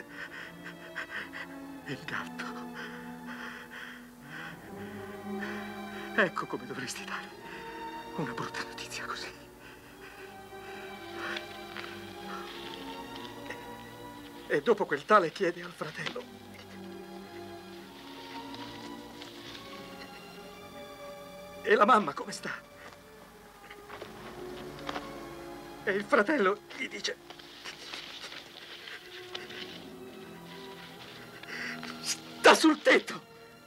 Il gatto. Ecco come dovresti dare una brutta notizia così. E dopo quel tale chiede al fratello E la mamma come sta? E il fratello gli dice... Sta sul tetto!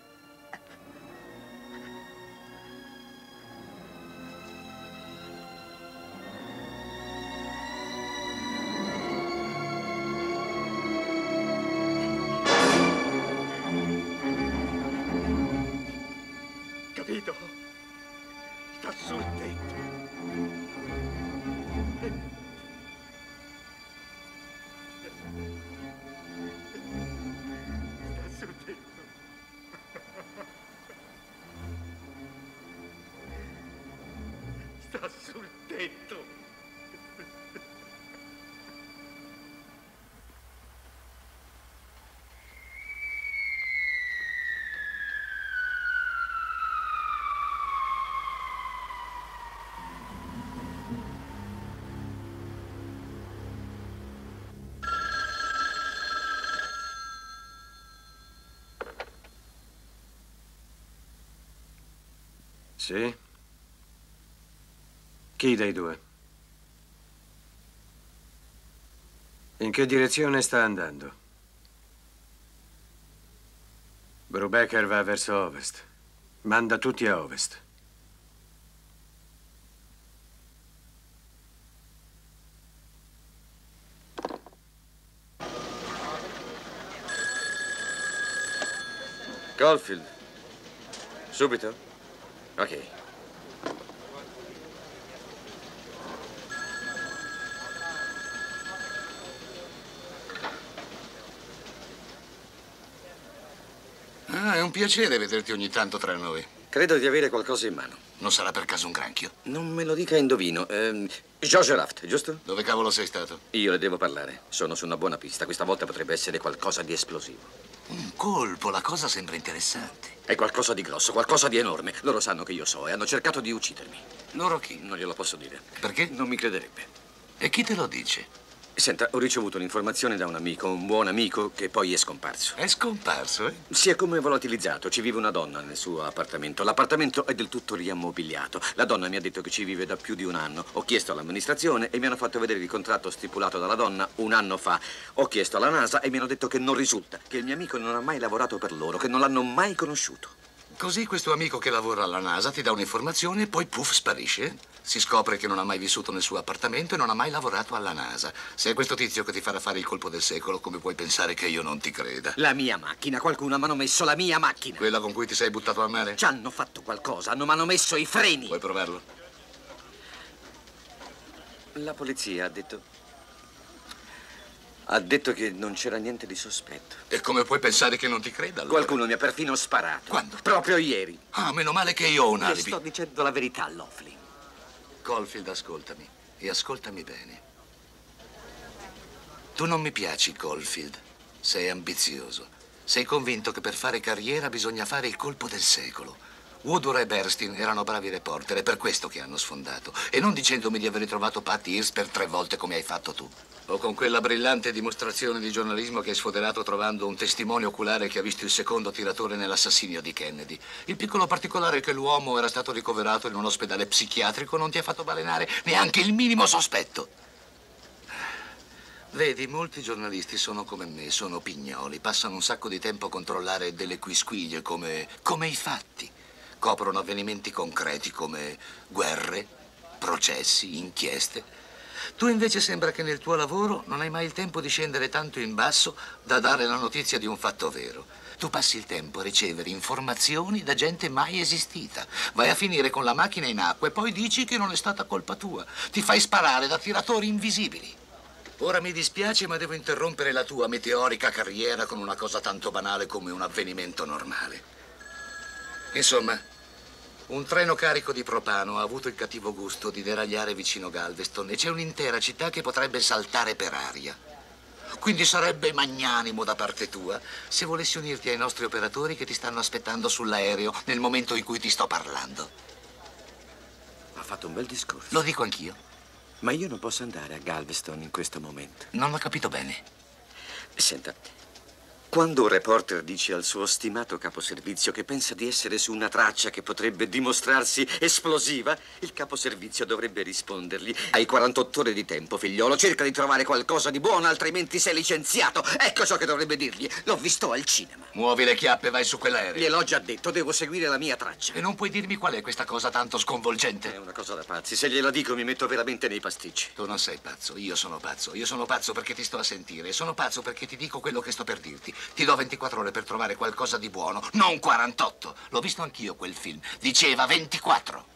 Capito? Sta sul tetto. Sta sul tetto. Sta sul tetto. Sì? Chi dei due? In che direzione sta andando? Brubaker va verso ovest. Manda tutti a ovest. Caulfield. Subito? Ok. Ah, è un piacere vederti ogni tanto tra noi. Credo di avere qualcosa in mano. Non sarà per caso un granchio? Non me lo dica, indovino. George Raft, giusto? Dove cavolo sei stato? Io le devo parlare. Sono su una buona pista. Questa volta potrebbe essere qualcosa di esplosivo. Un colpo, la cosa sembra interessante. È qualcosa di grosso, qualcosa di enorme. Loro sanno che io so e hanno cercato di uccidermi. Loro chi? Non glielo posso dire. Perché? Non mi crederebbe. E chi te lo dice? Senta, ho ricevuto un'informazione da un amico, un buon amico, che poi è scomparso. È scomparso, eh? Si è come volatilizzato. Ci vive una donna nel suo appartamento. L'appartamento è del tutto riammobiliato. La donna mi ha detto che ci vive da più di un anno. Ho chiesto all'amministrazione e mi hanno fatto vedere il contratto stipulato dalla donna un anno fa. Ho chiesto alla NASA e mi hanno detto che non risulta, che il mio amico non ha mai lavorato per loro, che non l'hanno mai conosciuto. Così questo amico che lavora alla NASA ti dà un'informazione e poi puff, sparisce. Si scopre che non ha mai vissuto nel suo appartamento e non ha mai lavorato alla NASA. Se è questo tizio che ti farà fare il colpo del secolo, come puoi pensare che io non ti creda? La mia macchina, qualcuno mi hanno messo la mia macchina. Quella con cui ti sei buttato a mare? Ci hanno fatto qualcosa, mi hanno messo i freni. Vuoi provarlo? La polizia ha detto che non c'era niente di sospetto. E come puoi pensare che non ti creda allora? Qualcuno mi ha perfino sparato. Quando? Proprio ieri. Ah, meno male che io ho un alibi. Le sto dicendo la verità, Loffley. Caulfield, ascoltami. E ascoltami bene. Tu non mi piaci, Caulfield. Sei ambizioso. Sei convinto che per fare carriera bisogna fare il colpo del secolo. Woodward e Bernstein erano bravi reporter, è per questo che hanno sfondato. E non dicendomi di aver ritrovato Patty Hearst per 3 volte come hai fatto tu. O con quella brillante dimostrazione di giornalismo che hai sfoderato trovando un testimone oculare che ha visto il secondo tiratore nell'assassinio di Kennedy. Il piccolo particolare è che l'uomo era stato ricoverato in un ospedale psichiatrico non ti ha fatto balenare neanche il minimo sospetto. Vedi, molti giornalisti sono come me, sono pignoli. Passano un sacco di tempo a controllare delle quisquiglie come i fatti. Coprono avvenimenti concreti come guerre, processi, inchieste. Tu invece sembra che nel tuo lavoro non hai mai il tempo di scendere tanto in basso da dare la notizia di un fatto vero. Tu passi il tempo a ricevere informazioni da gente mai esistita. Vai a finire con la macchina in acqua e poi dici che non è stata colpa tua. Ti fai sparare da tiratori invisibili. Ora mi dispiace, ma devo interrompere la tua meteorica carriera con una cosa tanto banale come un avvenimento normale. Insomma, un treno carico di propano ha avuto il cattivo gusto di deragliare vicino Galveston e c'è un'intera città che potrebbe saltare per aria. Quindi sarebbe magnanimo da parte tua se volessi unirti ai nostri operatori che ti stanno aspettando sull'aereo nel momento in cui ti sto parlando. Ha fatto un bel discorso. Lo dico anch'io. Ma io non posso andare a Galveston in questo momento. Non ho capito bene. Senta, Quando un reporter dice al suo stimato caposervizio che pensa di essere su una traccia che potrebbe dimostrarsi esplosiva, il caposervizio dovrebbe rispondergli: hai 48 ore di tempo, figliolo, cerca di trovare qualcosa di buono, altrimenti sei licenziato. Ecco ciò che dovrebbe dirgli. L'ho visto al cinema. Muovi le chiappe e vai su quell'aereo. Gliel'ho già detto, devo seguire la mia traccia. E non puoi dirmi qual è questa cosa tanto sconvolgente? È una cosa da pazzi. Se gliela dico mi metto veramente nei pasticci. Tu non sei pazzo, io sono pazzo. Io sono pazzo perché ti sto a sentire. Sono pazzo perché ti dico quello che sto per dirti. Ti do 24 ore per trovare qualcosa di buono, non 48. L'ho visto anch'io quel film. Diceva 24.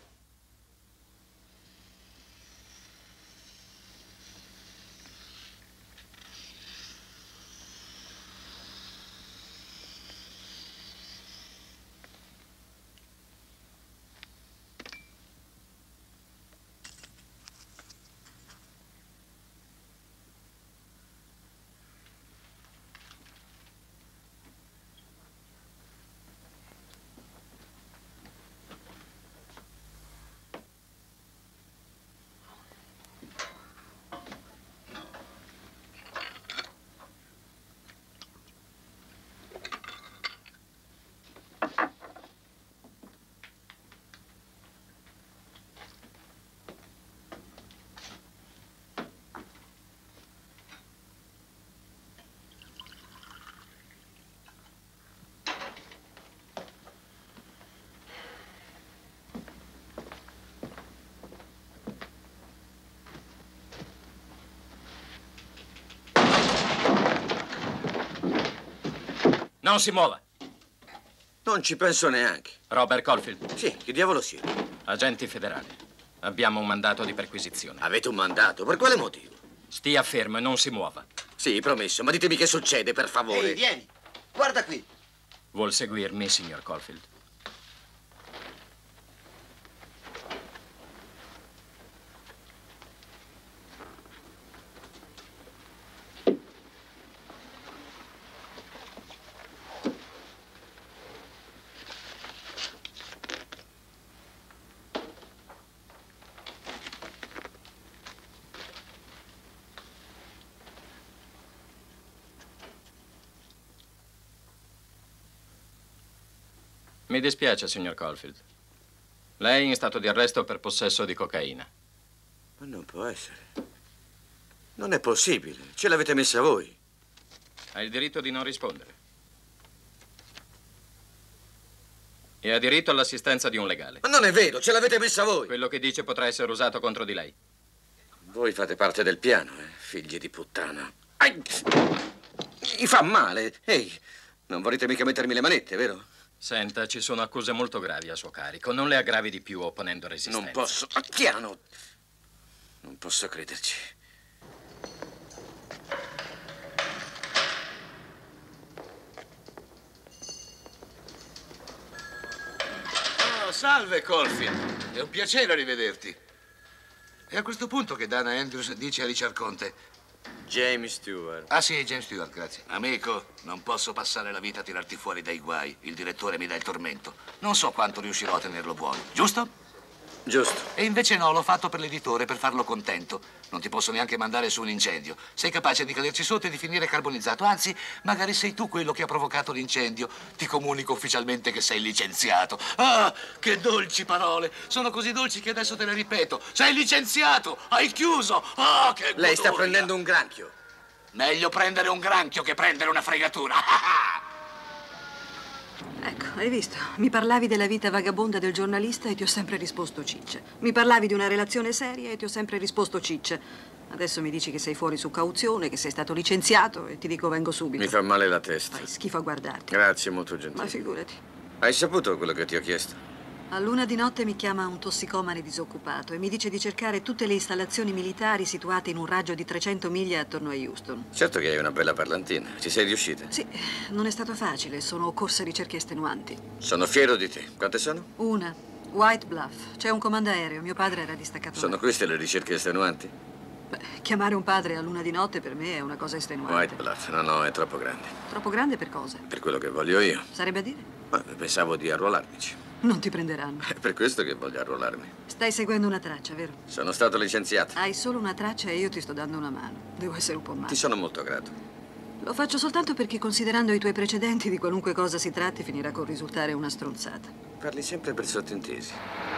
Non si muova. Non ci penso neanche. Robert Caulfield. Sì, che diavolo siete? Agenti federali. Abbiamo un mandato di perquisizione. Avete un mandato? Per quale motivo? Stia fermo e non si muova. Sì, promesso, ma ditemi che succede, per favore. Ehi, vieni. Guarda qui. Vuol seguirmi, signor Caulfield? Mi dispiace, signor Caulfield. Lei è in stato di arresto per possesso di cocaina. Ma non può essere. Non è possibile. Ce l'avete messa voi. Ha il diritto di non rispondere. E ha diritto all'assistenza di un legale. Ma non è vero, ce l'avete messa voi. Quello che dice potrà essere usato contro di lei. Voi fate parte del piano, figli di puttana. Ai! Mi fa male. Ehi, non volete mica mettermi le manette, vero? Senta, ci sono accuse molto gravi a suo carico. Non le aggravi di più opponendo resistenza. Non posso. Piano. Non posso crederci. Oh, salve, Caulfield. È un piacere rivederti. E a questo punto che Dana Andrews dice a Richard Conte? James Stewart. Ah sì, James Stewart, grazie. Amico, non posso passare la vita a tirarti fuori dai guai. Il direttore mi dà il tormento. Non so quanto riuscirò a tenerlo buono, giusto? Giusto. E invece no, l'ho fatto per l'editore, per farlo contento. Non ti posso neanche mandare su un incendio. Sei capace di caderci sotto e di finire carbonizzato. Anzi, magari sei tu quello che ha provocato l'incendio. Ti comunico ufficialmente che sei licenziato. Ah, che dolci parole. Sono così dolci che adesso te le ripeto. Sei licenziato, hai chiuso. Ah, che godoria. Lei sta prendendo un granchio. Meglio prendere un granchio che prendere una fregatura. Ecco, hai visto? Mi parlavi della vita vagabonda del giornalista e ti ho sempre risposto cicce. Mi parlavi di una relazione seria e ti ho sempre risposto cicce. Adesso mi dici che sei fuori su cauzione, che sei stato licenziato e ti dico vengo subito. Mi fa male la testa. Fai schifo a guardarti. Grazie, molto gentile. Ma figurati. Hai saputo quello che ti ho chiesto? A luna di notte mi chiama un tossicomane disoccupato e mi dice di cercare tutte le installazioni militari situate in un raggio di 300 miglia attorno a Houston. Certo che hai una bella parlantina. Ci sei riuscita? Sì, non è stato facile. Sono corse ricerche estenuanti. Sono fiero di te. Quante sono? Una. White Bluff. C'è un comando aereo. Mio padre era distaccato. Sono queste le ricerche estenuanti? Beh, chiamare un padre a luna di notte per me è una cosa estenuante. White Bluff. No, è troppo grande. Troppo grande per cosa? Per quello che voglio io. Sarebbe a dire? Ma pensavo di arruolarmici. Non ti prenderanno. È per questo che voglio arruolarmi. Stai seguendo una traccia, vero? Sono stato licenziato. Hai solo una traccia e io ti sto dando una mano. Devo essere un po' matto. Ti sono molto grato. Lo faccio soltanto perché, considerando i tuoi precedenti, di qualunque cosa si tratti, finirà col risultare una stronzata. Parli sempre per sottintesi.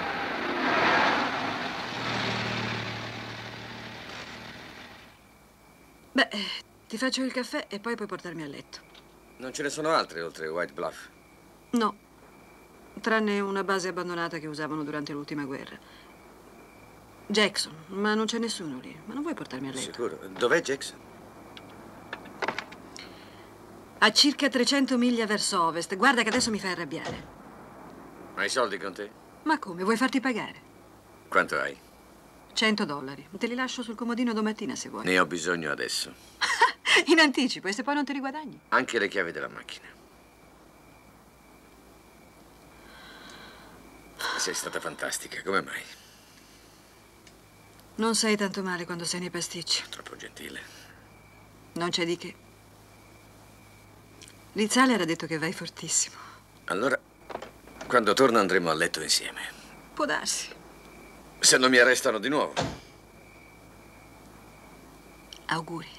Beh, ti faccio il caffè e poi puoi portarmi a letto. Non ce ne sono altre oltre White Bluff? No, tranne una base abbandonata che usavano durante l'ultima guerra. Jackson, ma non c'è nessuno lì. Ma non vuoi portarmi a letto? Sicuro. Dov'è Jackson? A circa 300 miglia verso ovest. Guarda che adesso mi fai arrabbiare. Hai soldi con te? Ma come? Vuoi farti pagare? Quanto hai? $100. Te li lascio sul comodino domattina se vuoi. Ne ho bisogno adesso. In anticipo, e se poi non te li guadagni? Anche le chiavi della macchina. Sei stata fantastica, come mai? Non sei tanto male quando sei nei pasticci. Troppo gentile. Non c'è di che. Rizale era detto che vai fortissimo. Allora, quando torno andremo a letto insieme. Può darsi. Se non mi arrestano di nuovo. Auguri.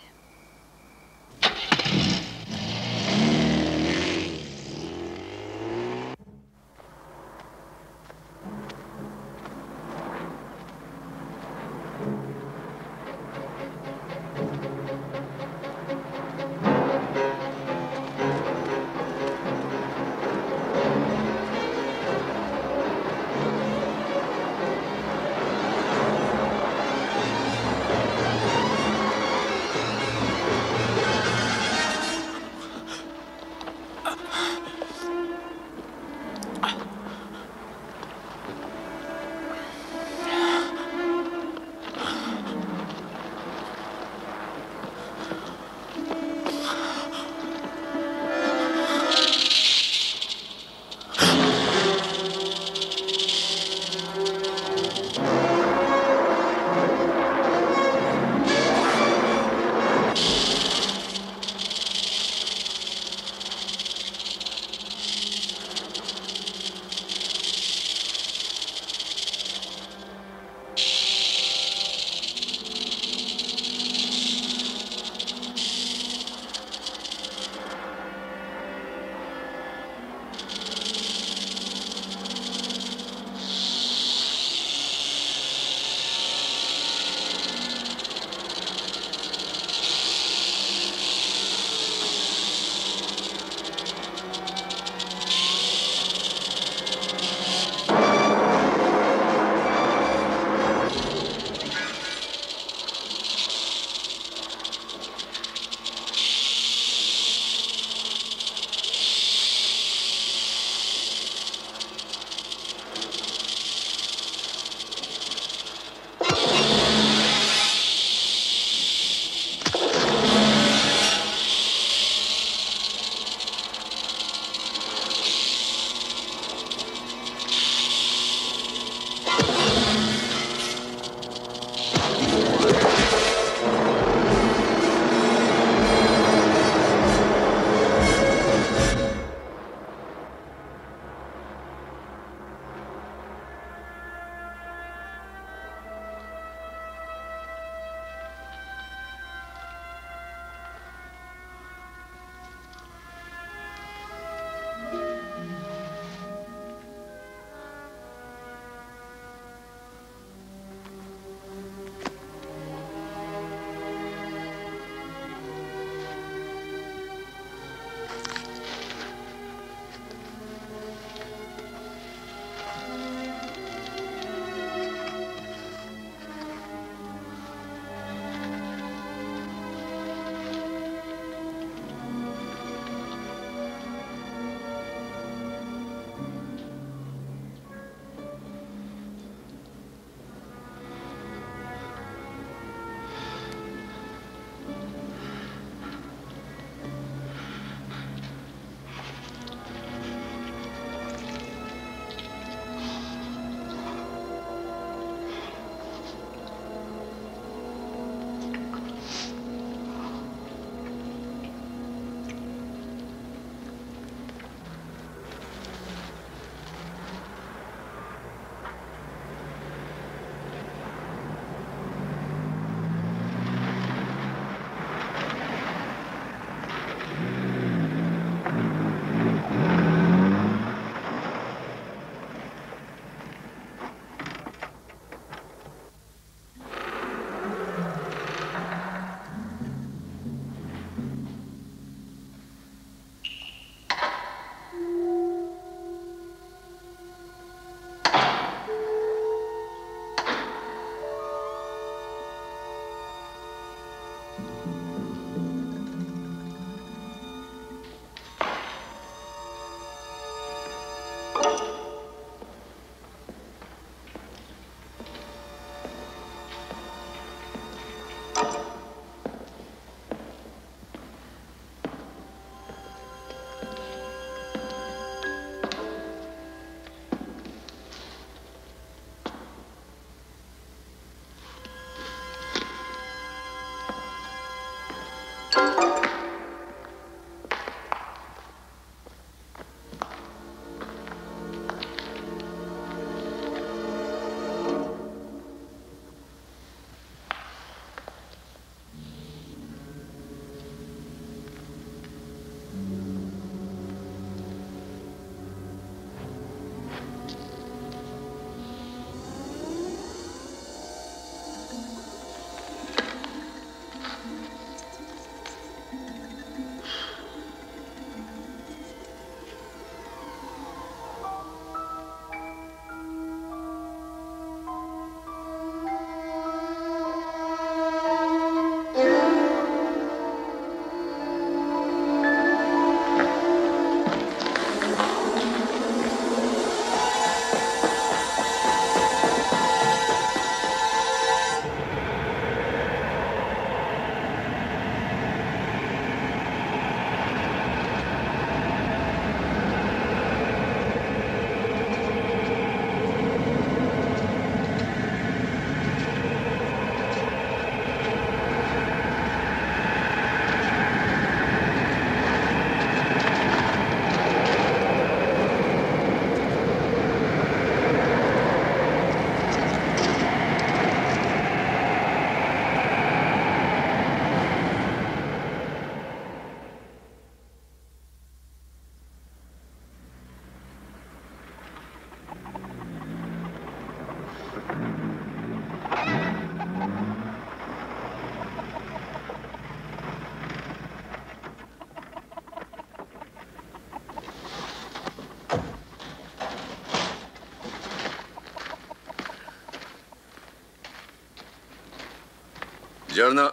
Buongiorno.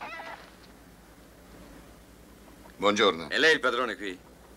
Buongiorno. È lei il padrone qui?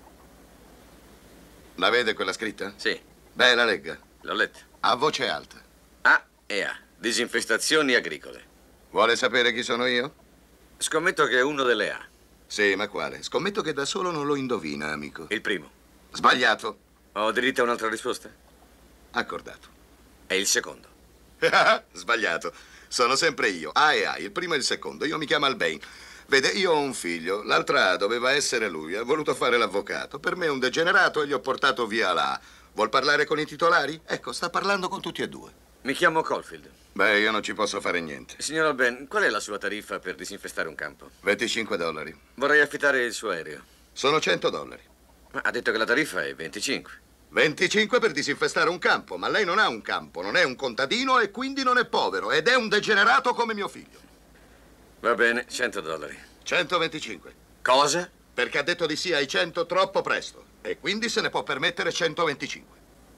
La vede quella scritta? Sì. Beh, la legga. L'ho letta. A voce alta. A e A. Disinfestazioni agricole. Vuole sapere chi sono io? Scommetto che è uno delle A. Sì, ma quale? Scommetto che da solo non lo indovina, amico. Il primo. Sbagliato. Ho diritto a un'altra risposta? Accordato. È il secondo. Sbagliato. Sono sempre io. A e A, il primo e il secondo. Io mi chiamo Albain. Vede, io ho un figlio. L'altra A doveva essere lui. Ha voluto fare l'avvocato. Per me è un degenerato e gli ho portato via la A. Vuol parlare con i titolari? Ecco, sta parlando con tutti e due. Mi chiamo Caulfield. Beh, io non ci posso fare niente. Signor Albain, qual è la sua tariffa per disinfestare un campo? $25. Vorrei affittare il suo aereo. Sono $100. Ma ha detto che la tariffa è 25. 25 per disinfestare un campo, ma lei non ha un campo, non è un contadino e quindi non è povero ed è un degenerato come mio figlio. Va bene, $100. 125. Cosa? Perché ha detto di sì ai 100 troppo presto e quindi se ne può permettere 125.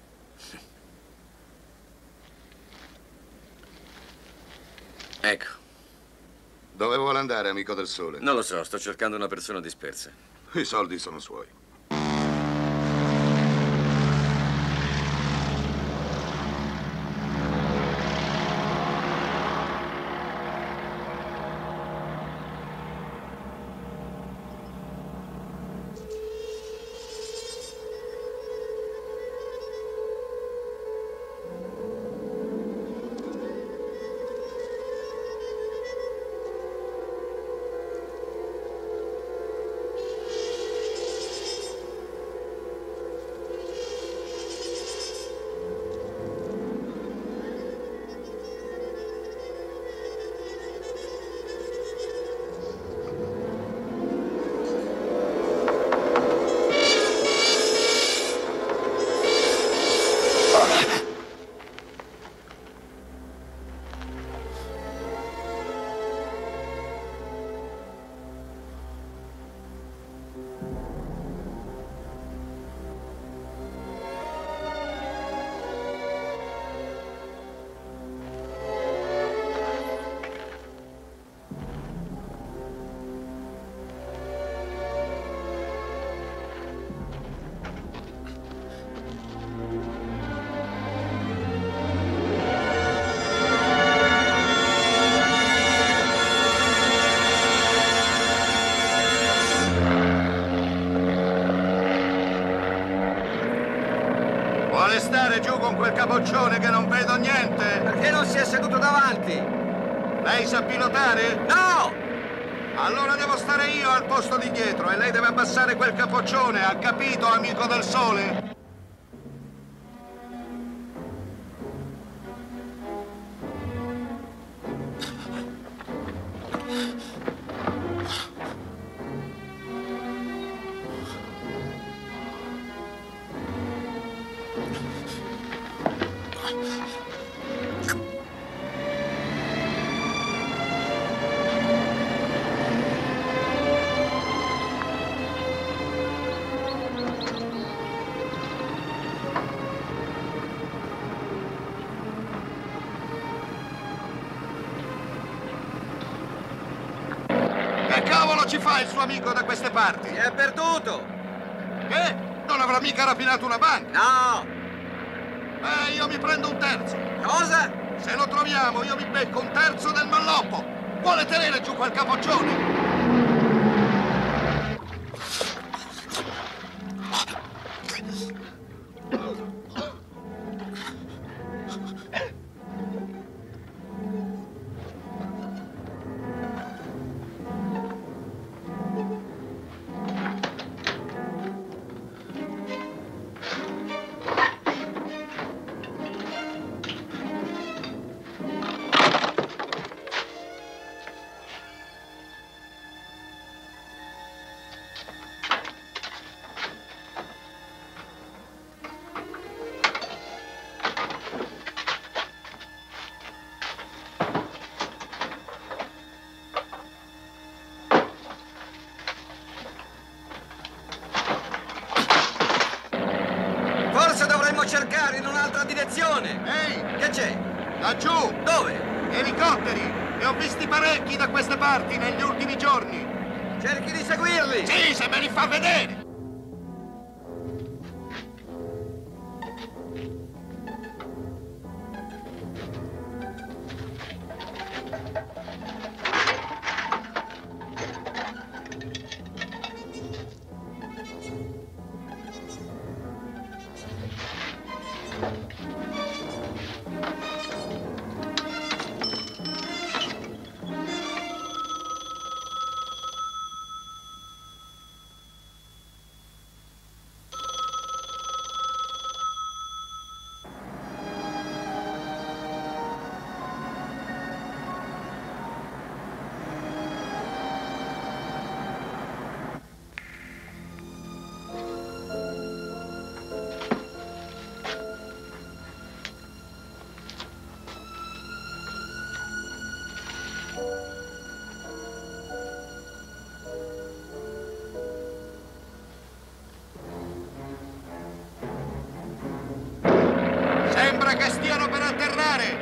Ecco. Dove vuole andare, amico del sole? Non lo so, sto cercando una persona dispersa. I soldi sono suoi. Vuole stare giù con quel capoccione che non vedo niente? Perché non si è seduto davanti? Lei sa pilotare? No! Allora devo stare io al posto di dietro e lei deve abbassare quel capoccione, ha capito, amico del sole? Che cavolo ci fa il suo amico da queste parti? Si è perduto! Che? Non avrà mica rapinato una banca? No! Io mi prendo un terzo. Cosa? Se lo troviamo, io mi becco un terzo del malloppo. Vuole tenere giù quel capoccione? Forse dovremmo cercare in un'altra direzione. Ehi! Che c'è? Laggiù! Dove? Elicotteri! Ne ho visti parecchi da queste parti negli ultimi giorni. Cerchi di seguirli! Sì, se me li fa vedere! Sembra che stiano per atterrare!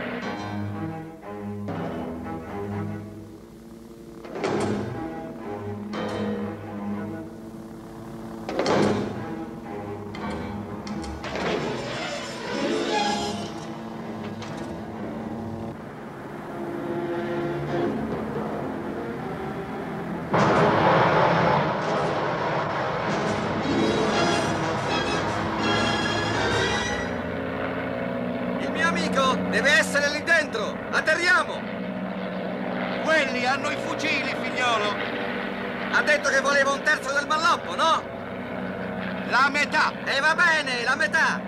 Deve essere lì dentro! Atterriamo! Quelli hanno i fucili, figliolo! Ha detto che voleva un terzo del malloppo, no? La metà! E va bene, la metà!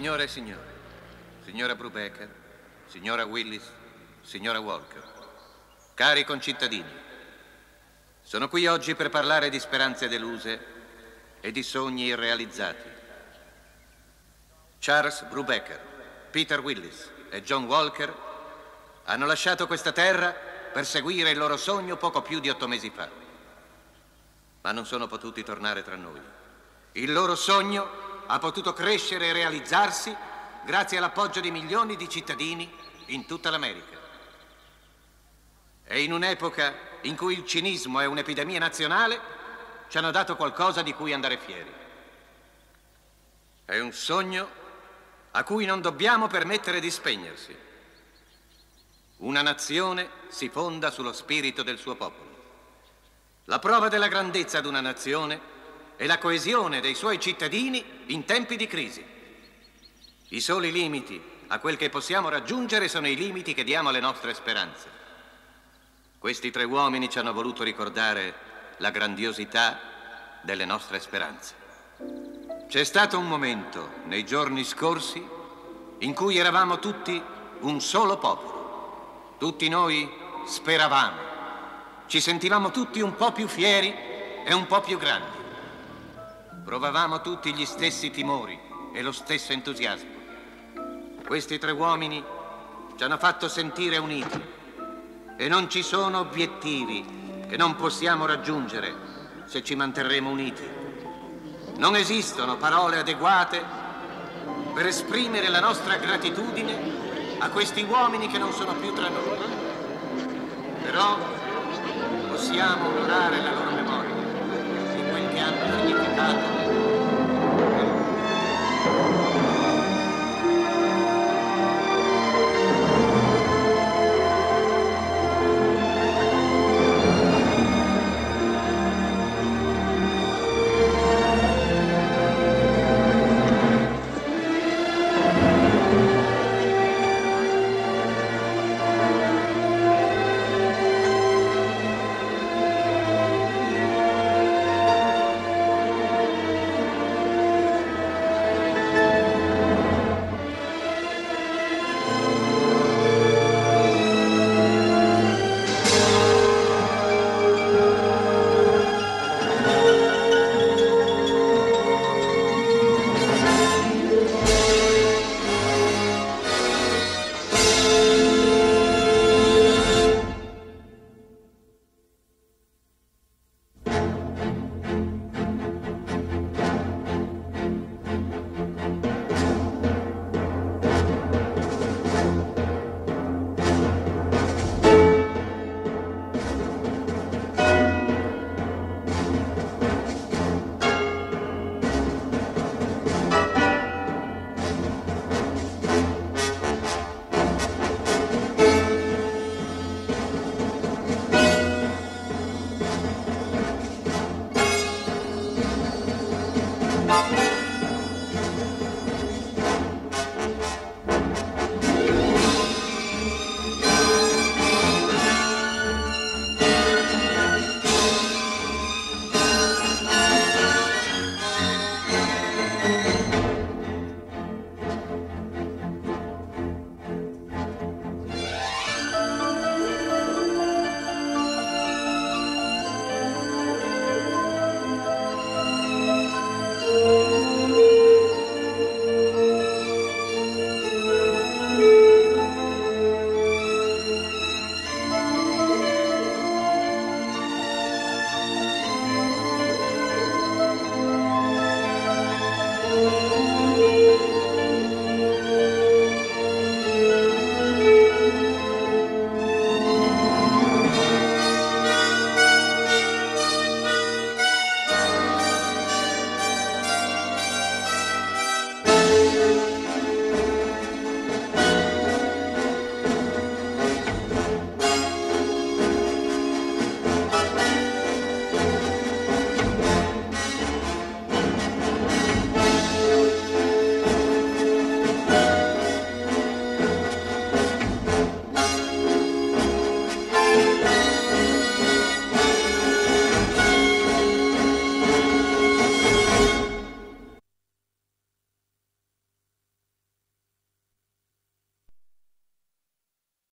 Signore e signori, signora Brubaker, signora Willis, signora Walker, cari concittadini, sono qui oggi per parlare di speranze deluse e di sogni irrealizzati. Charles Brubaker, Peter Willis e John Walker hanno lasciato questa terra per seguire il loro sogno poco più di 8 mesi fa. Ma non sono potuti tornare tra noi. Il loro sogno ha potuto crescere e realizzarsi grazie all'appoggio di milioni di cittadini in tutta l'America. E in un'epoca in cui il cinismo è un'epidemia nazionale, ci hanno dato qualcosa di cui andare fieri. È un sogno a cui non dobbiamo permettere di spegnersi. Una nazione si fonda sullo spirito del suo popolo. La prova della grandezza di una nazione è la coesione dei suoi cittadini in tempi di crisi. I soli limiti a quel che possiamo raggiungere sono i limiti che diamo alle nostre speranze. Questi 3 uomini ci hanno voluto ricordare la grandiosità delle nostre speranze. C'è stato un momento nei giorni scorsi in cui eravamo tutti un solo popolo. Tutti noi speravamo. Ci sentivamo tutti un po' più fieri e un po' più grandi. Provavamo tutti gli stessi timori e lo stesso entusiasmo. Questi 3 uomini ci hanno fatto sentire uniti e non ci sono obiettivi che non possiamo raggiungere se ci manterremo uniti. Non esistono parole adeguate per esprimere la nostra gratitudine a questi uomini che non sono più tra noi. Però possiamo onorare la loro memoria di quel che hanno significato